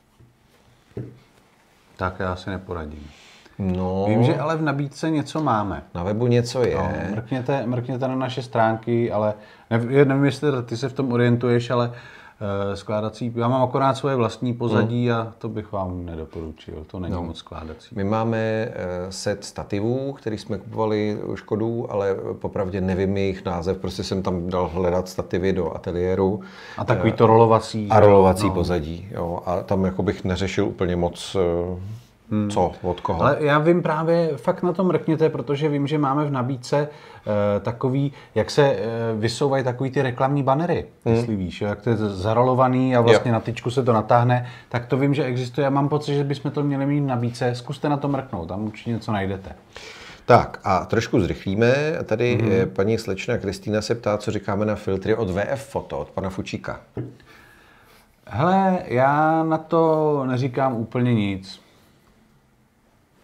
Tak já si neporadím. No, vím, že ale v nabídce něco máme. Na webu něco je. No, mrkněte, mrkněte na naše stránky, ale nevím, nevím, jestli ty se v tom orientuješ, ale uh, skládací, já mám akorát svoje vlastní pozadí hmm. a to bych vám nedoporučil, to není no. moc skládací. My máme uh, set stativů, který jsme kupovali u Škodů, ale popravdě nevím jejich název, prostě jsem tam dal hledat stativy do ateliéru. A takový to rolovací. A rolovací no. pozadí, jo, a tam jako bych neřešil úplně moc... Uh, Hmm. Co? Od koho? Ale já vím právě, fakt na to mrkněte, protože vím, že máme v nabídce e, takový, jak se e, vysouvají takový ty reklamní banery, hmm. jestli víš, jak to je zarolovaný a vlastně jo. na tyčku se to natáhne, tak to vím, že existuje. Já mám pocit, že bychom to měli mít v nabídce. Zkuste na to mrknout, tam určitě něco najdete. Tak a trošku zrychlíme. Tady mm-hmm. paní slečna Kristýna se ptá, co říkáme na filtry od V F Photo, od pana Fučíka. Hele, já na to neříkám úplně nic.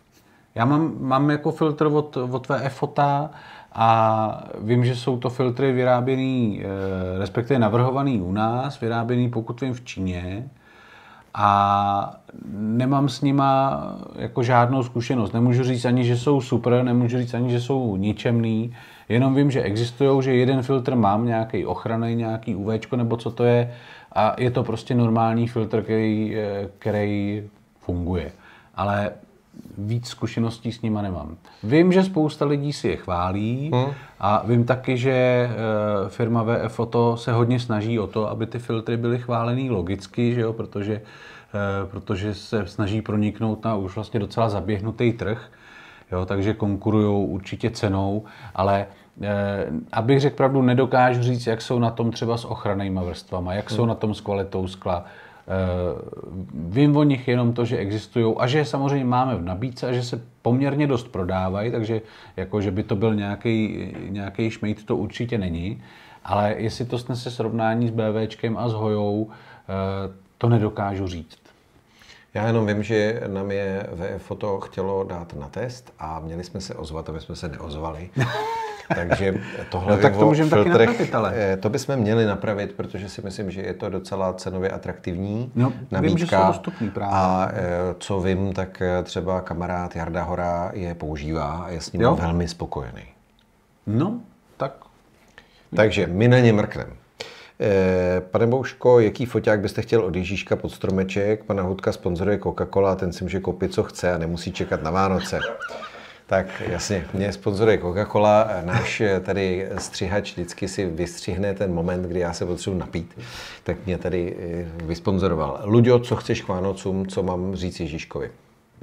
Já mám, mám jako filtr od, od V F Photo a vím, že jsou to filtry vyráběný, respektive navrhovaný u nás, vyráběný pokud vím v Číně a nemám s nima jako žádnou zkušenost. Nemůžu říct ani, že jsou super, nemůžu říct ani, že jsou ničemný, jenom vím, že existují, že jeden filtr mám, nějaký ochranný, nějaký UVčko nebo co to je a je to prostě normální filtr, který, který funguje. Ale víc zkušeností s nima nemám. Vím, že spousta lidí si je chválí hmm. a vím taky, že firma V F Photo se hodně snaží o to, aby ty filtry byly chválený logicky, že jo? Protože, protože se snaží proniknout na už vlastně docela zaběhnutý trh, jo? Takže konkurujou určitě cenou, ale abych řekl pravdu, nedokážu říct, jak jsou na tom třeba s ochrannýma vrstvama, jak hmm. jsou na tom s kvalitou skla. Vím o nich jenom to, že existují a že je samozřejmě máme v nabídce a že se poměrně dost prodávají, takže jako, že by to byl nějaký, nějaký šmejt, to určitě není. Ale jestli to snese srovnání s BVčkem a s Hojou, to nedokážu říct. Já jenom vím, že nám je V F Photo chtělo dát na test a měli jsme se ozvat, aby jsme se neozvali. Takže tohle no, tak to můžeme taky napravit, ale. To bychom měli napravit, protože si myslím, že je to docela cenově atraktivní no, nabídka. Vím, že jsou dostupný právě. A co vím, tak třeba kamarád Jarda Hora je používá a je s ním jo? velmi spokojený. No, tak. Takže my na ně mrkneme. Pane Bouško, jaký foťák byste chtěl od Ježíška pod stromeček? Pana Hudka sponzoruje Coca-Cola a ten si může koupit, co chce a nemusí čekat na Vánoce. Tak jasně, mě sponzoruje Coca-Cola, náš tady střihač vždycky si vystřihne ten moment, kdy já se potřebuji napít, tak mě tady vysponzoroval. Luďo, co chceš k Vánocům, co mám říct Ježíškovi?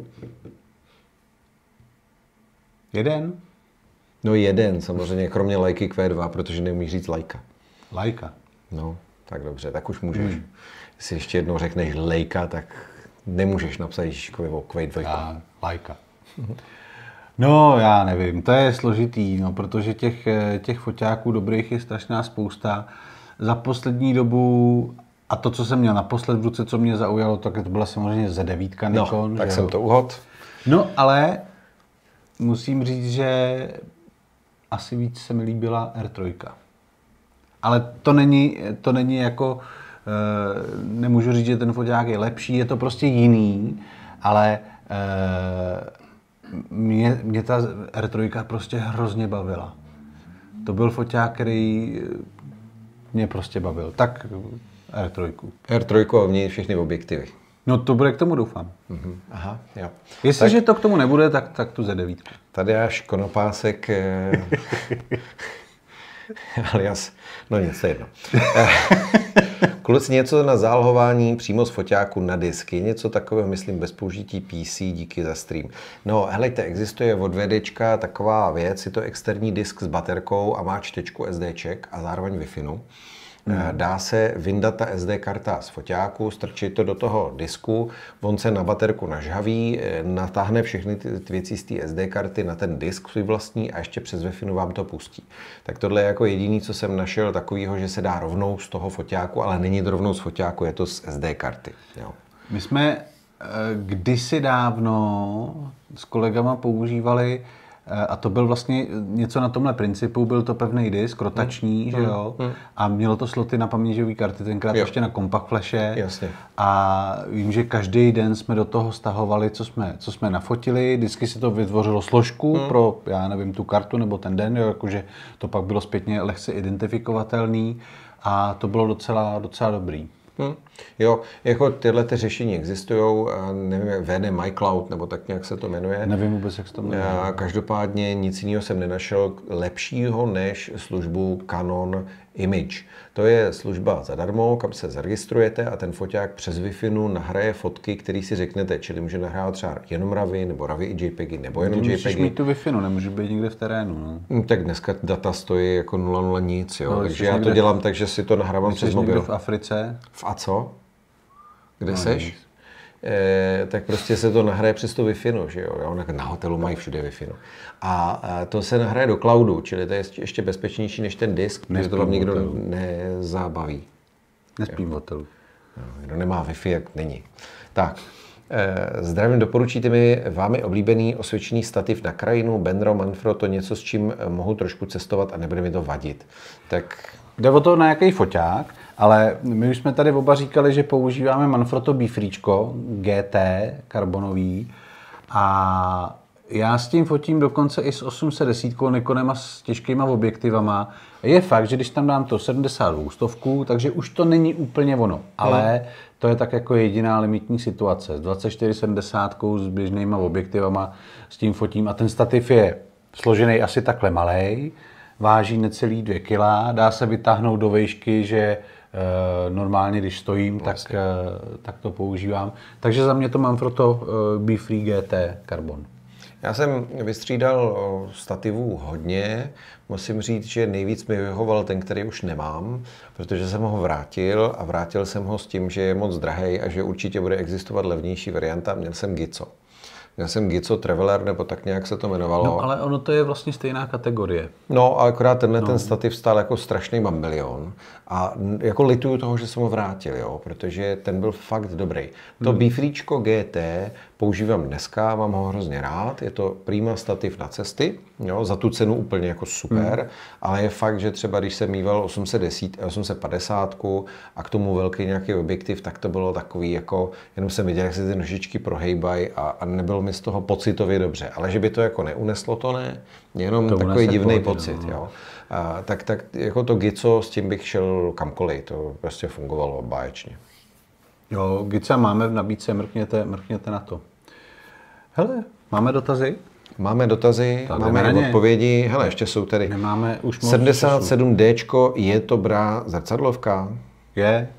Jeden? No jeden, samozřejmě, kromě lajky Q dva, protože neumíš říct lajka. Lajka. No, tak dobře, tak už můžeš. Hmm. Jestli ještě jednou řekneš lejka, tak nemůžeš napsat Ježíškovi o Q dva. Lajka. No, já nevím, to je složitý, no, protože těch, těch foťáků dobrých je strašná spousta. Za poslední dobu, a to, co jsem měl naposled v ruce, co mě zaujalo, tak to byla samozřejmě Z devět Nikon. No, tak že jsem jo? to uhod. No, ale musím říct, že asi víc se mi líbila R tři. Ale to není, to není jako, e, nemůžu říct, že ten foťák je lepší, je to prostě jiný, ale e, Mě, mě ta R tři prostě hrozně bavila. To byl foťák, který mě prostě bavil. Tak R tři. R tři a v ní všechny objektivy. No to bude k tomu, doufám. Mm-hmm. Aha, jo. Jestliže to k tomu nebude, tak, tak tu Z devět. Tady až konopásek, alias, no nic, to je jedno. Kluci, něco na zálohování přímo z foťáku na disky, něco takového, myslím, bez použití P C, díky za stream. No, helejte, existuje od VDčka taková věc, je to externí disk s baterkou a má čtečku SDček a zároveň Wi-Fi. Hmm. Dá se vyndat ta S D karta z foťáku, strčit to do toho disku, on se na baterku nažhaví, natáhne všechny ty věci z té S D karty na ten disk svůj vlastní a ještě přes Wi-Fi vám to pustí. Tak tohle je jako jediný, co jsem našel takového, že se dá rovnou z toho foťáku, ale není to rovnou z foťáku, je to z S D karty. Jo. My jsme kdysi dávno s kolegama používali, a to byl vlastně něco na tomhle principu, byl to pevný disk, rotační, hmm. že jo, hmm. a mělo to sloty na paměťové karty, tenkrát jo. ještě na compact flashe. Jasně. A vím, že každý den jsme do toho stahovali, co jsme, co jsme nafotili, vždycky si to vytvořilo složku hmm. pro, já nevím, tu kartu nebo ten den, jo, jakože to pak bylo zpětně lehce identifikovatelný a to bylo docela, docela dobrý. Hmm. Jo, jako tyhle ty řešení existují, nevím, V D MyCloud, nebo tak nějak se to jmenuje. Nevím vůbec, jak se to jmenuje. Každopádně nic jiného jsem nenašel lepšího než službu Canon Image. To je služba zadarmo, kam se zaregistrujete a ten foťák přes Wi-Fi nahraje fotky, které si řeknete, čili může nahrát třeba jenom RAWy, nebo RAWy i JPEGy, nebo jenom JPEGy. Musíš mít tu Wi-Fi, nemůže být někde v terénu. No. Tak dneska data stojí jako nula nula nic, jo. No, takže já to dělám tak, že si to nahrávám přes mobil. V Africe? V a co? Kde no, seš? E, tak prostě se to nahraje přes to Wi-Fi, že jo? Na hotelu mají všude Wi-Fi. A to se nahraje do cloudu, čili to je ještě bezpečnější než ten disk, protože to vám nikdo nezabaví. Nespím v hotelu. No, kdo nemá Wi-Fi, jak není. Tak, Zdravím, doporučíte mi vámi oblíbený osvědčený stativ na krajinu, Benro, Manfrotto, něco, s čím mohu trošku cestovat a nebude mi to vadit. Tak... Jde o to, na jaký foťák, ale my už jsme tady oba říkali, že používáme Manfrotto Bifríčko G T karbonový a já s tím fotím dokonce i s osm set deset Nikonem a s těžkýma objektivama. Je fakt, že když tam dám to sedmdesát dva stovku, takže už to není úplně ono, ale to je tak jako jediná limitní situace. S dvacet čtyři sedmdesát s běžnýma objektivama s tím fotím a ten stativ je složený asi takhle malej, váží necelý dvě kila, dá se vytáhnout do výšky, že e, normálně, když stojím, tak, e, tak to používám. Takže za mě to Manfrotto e, Bifree G T Carbon. Já jsem vystřídal stativů hodně. Musím říct, že nejvíc mi vyhovoval ten, který už nemám, protože jsem ho vrátil a vrátil jsem ho s tím, že je moc drahej a že určitě bude existovat levnější varianta. Měl jsem Gizo. Měl jsem Gizo Traveler, nebo tak nějak se to jmenovalo. No, ale ono to je vlastně stejná kategorie. No, a akorát tenhle no. ten stativ stál jako strašný bambilion. A jako lituju toho, že jsem ho vrátil, jo, protože ten byl fakt dobrý. To hmm. Bifríčko G T používám dneska, mám ho hrozně rád. Je to prima stativ na cesty, jo, za tu cenu úplně jako super, hmm. ale je fakt, že třeba když jsem mýval osm set deset, osm set padesát a k tomu velký nějaký objektiv, tak to bylo takový jako, jenom jsem viděl, jak se ty nožičky prohejbají a, a nebylo mi z toho pocitově dobře. Ale že by to jako neuneslo, to ne. Jenom to takový divný pocit, no. jo. A, tak, tak jako to Gizo, s tím bych šel kamkoliv, to prostě fungovalo báječně. Jo, Giza máme v nabídce, mrkněte, mrkněte na to. Hele, máme dotazy? Máme dotazy, tady máme i odpovědi. Hele, ještě jsou tady. Nemáme už moc sedmdesát sedm D, je to brá zrcadlovka? Je.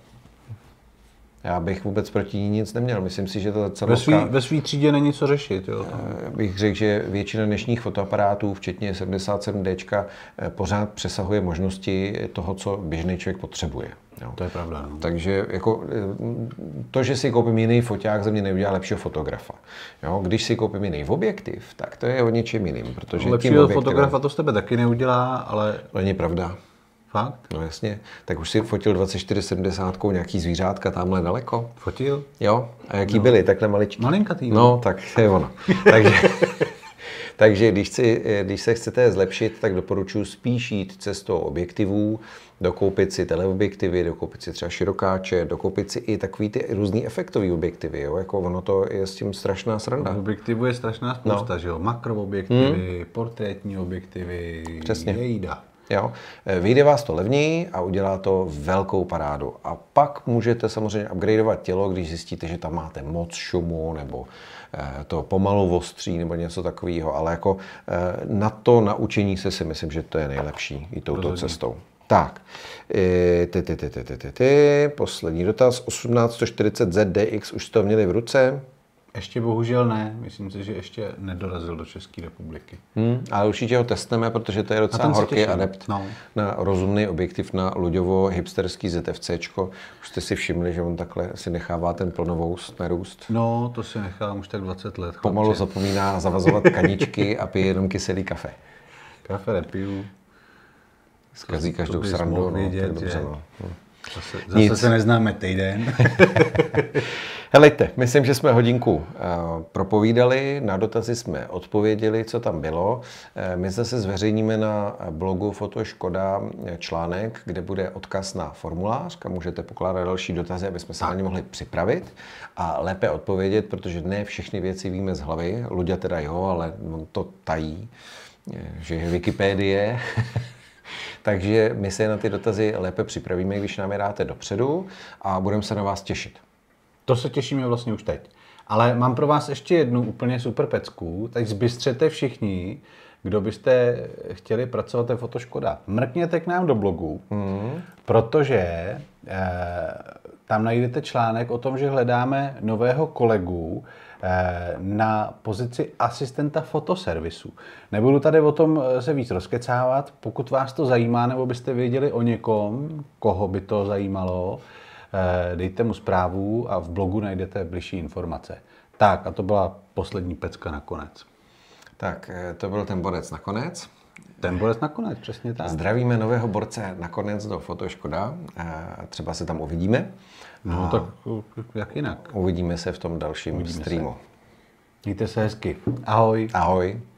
Já bych vůbec proti ní nic neměl. Myslím si, že to zrcadlovka... Ve svý třídě není co řešit. Jo, bych řekl, že většina dnešních fotoaparátů, včetně sedmdesát sedm D, pořád přesahuje možnosti toho, co běžný člověk potřebuje. Jo. To je pravda. No. Takže jako, to, že si koupím jiný foťák, ze mě neudělá lepšího fotografa. Jo. Když si koupím jiný objektiv, tak to je o něčem jiným. Protože no, lepšího objektivem... fotografa to z tebe taky neudělá, ale... To není pravda. Fakt? No jasně. Tak už si fotil dvacet čtyři sedmdesát nějaký zvířátka tamhle daleko. Fotil? Jo. A jaký no. byly? Takhle maličký. Malinkatý. No, tak to je ono. Takže... Takže když, si, když se chcete zlepšit, tak doporučuji spíš jít cestou objektivů, dokoupit si teleobjektivy, dokoupit si třeba širokáče, dokoupit si i takový ty různý efektový objektivy, jo? Jako ono to je s tím strašná sranda. Objektivů je strašná spousta, no. že jo? Makroobjektivy, hmm. portrétní objektivy, přesně. Jejda. Jo. Vyjde vás to levněji a udělá to velkou parádu. A pak můžete samozřejmě upgradeovat tělo, když zjistíte, že tam máte moc šumu nebo to pomalu ostří nebo něco takového. Ale jako na to naučení se si myslím, že to je nejlepší i touto cestou. Tak, ty, ty, ty, ty, ty, ty, ty. Poslední dotaz. osmnáct čtyřicet Z D X už jste to měli v ruce? Ještě bohužel ne. Myslím si, že ještě nedorazil do České republiky. Hmm, ale určitě ho testneme, protože to je docela horký adept no. na rozumný objektiv na Luďovo hipsterský ZFCčko. Už jste si všimli, že on takhle si nechává ten plnovoust narůst? No, to si nechám už tak dvacet let. Chlapče. Pomalu zapomíná zavazovat kaničky a pije jenom kyselý kafe. Kafe nepiju. Zkazí každou srandu. Vědět, no, dobře, no. Zase, zase se neznáme týden. Helejte, myslím, že jsme hodinku uh, propovídali, na dotazy jsme odpověděli, co tam bylo. Uh, my zase zveřejníme na blogu Fotoškoda článek, kde bude odkaz na formulář, kam můžete pokládat další dotazy, aby jsme se na ně mohli připravit a lépe odpovědět, protože ne všechny věci víme z hlavy. Luďa teda jo, ale on to tají, že je Wikipédie. Takže my se na ty dotazy lépe připravíme, když nám je dáte dopředu a budeme se na vás těšit. To se těšíme vlastně už teď. Ale mám pro vás ještě jednu úplně super pecku, tak zbystřete všichni, kdo byste chtěli pracovat ve Fotoškoda. Mrkněte k nám do blogu, mm. protože eh, tam najdete článek o tom, že hledáme nového kolegu eh, na pozici asistenta fotoservisu. Nebudu tady o tom se víc rozkecávat, pokud vás to zajímá, nebo byste věděli o někom, koho by to zajímalo, eh, dejte mu zprávu a v blogu najdete bližší informace. Tak a to byla poslední pecka nakonec. Tak, to byl ten bodec nakonec. Ten borec nakonec, přesně tak. Zdravíme nového borce nakonec do Fotoškoda. Třeba se tam uvidíme. No a tak jak jinak. Uvidíme se v tom dalším Uvidíme streamu. Se. Mějte se hezky. Ahoj. Ahoj.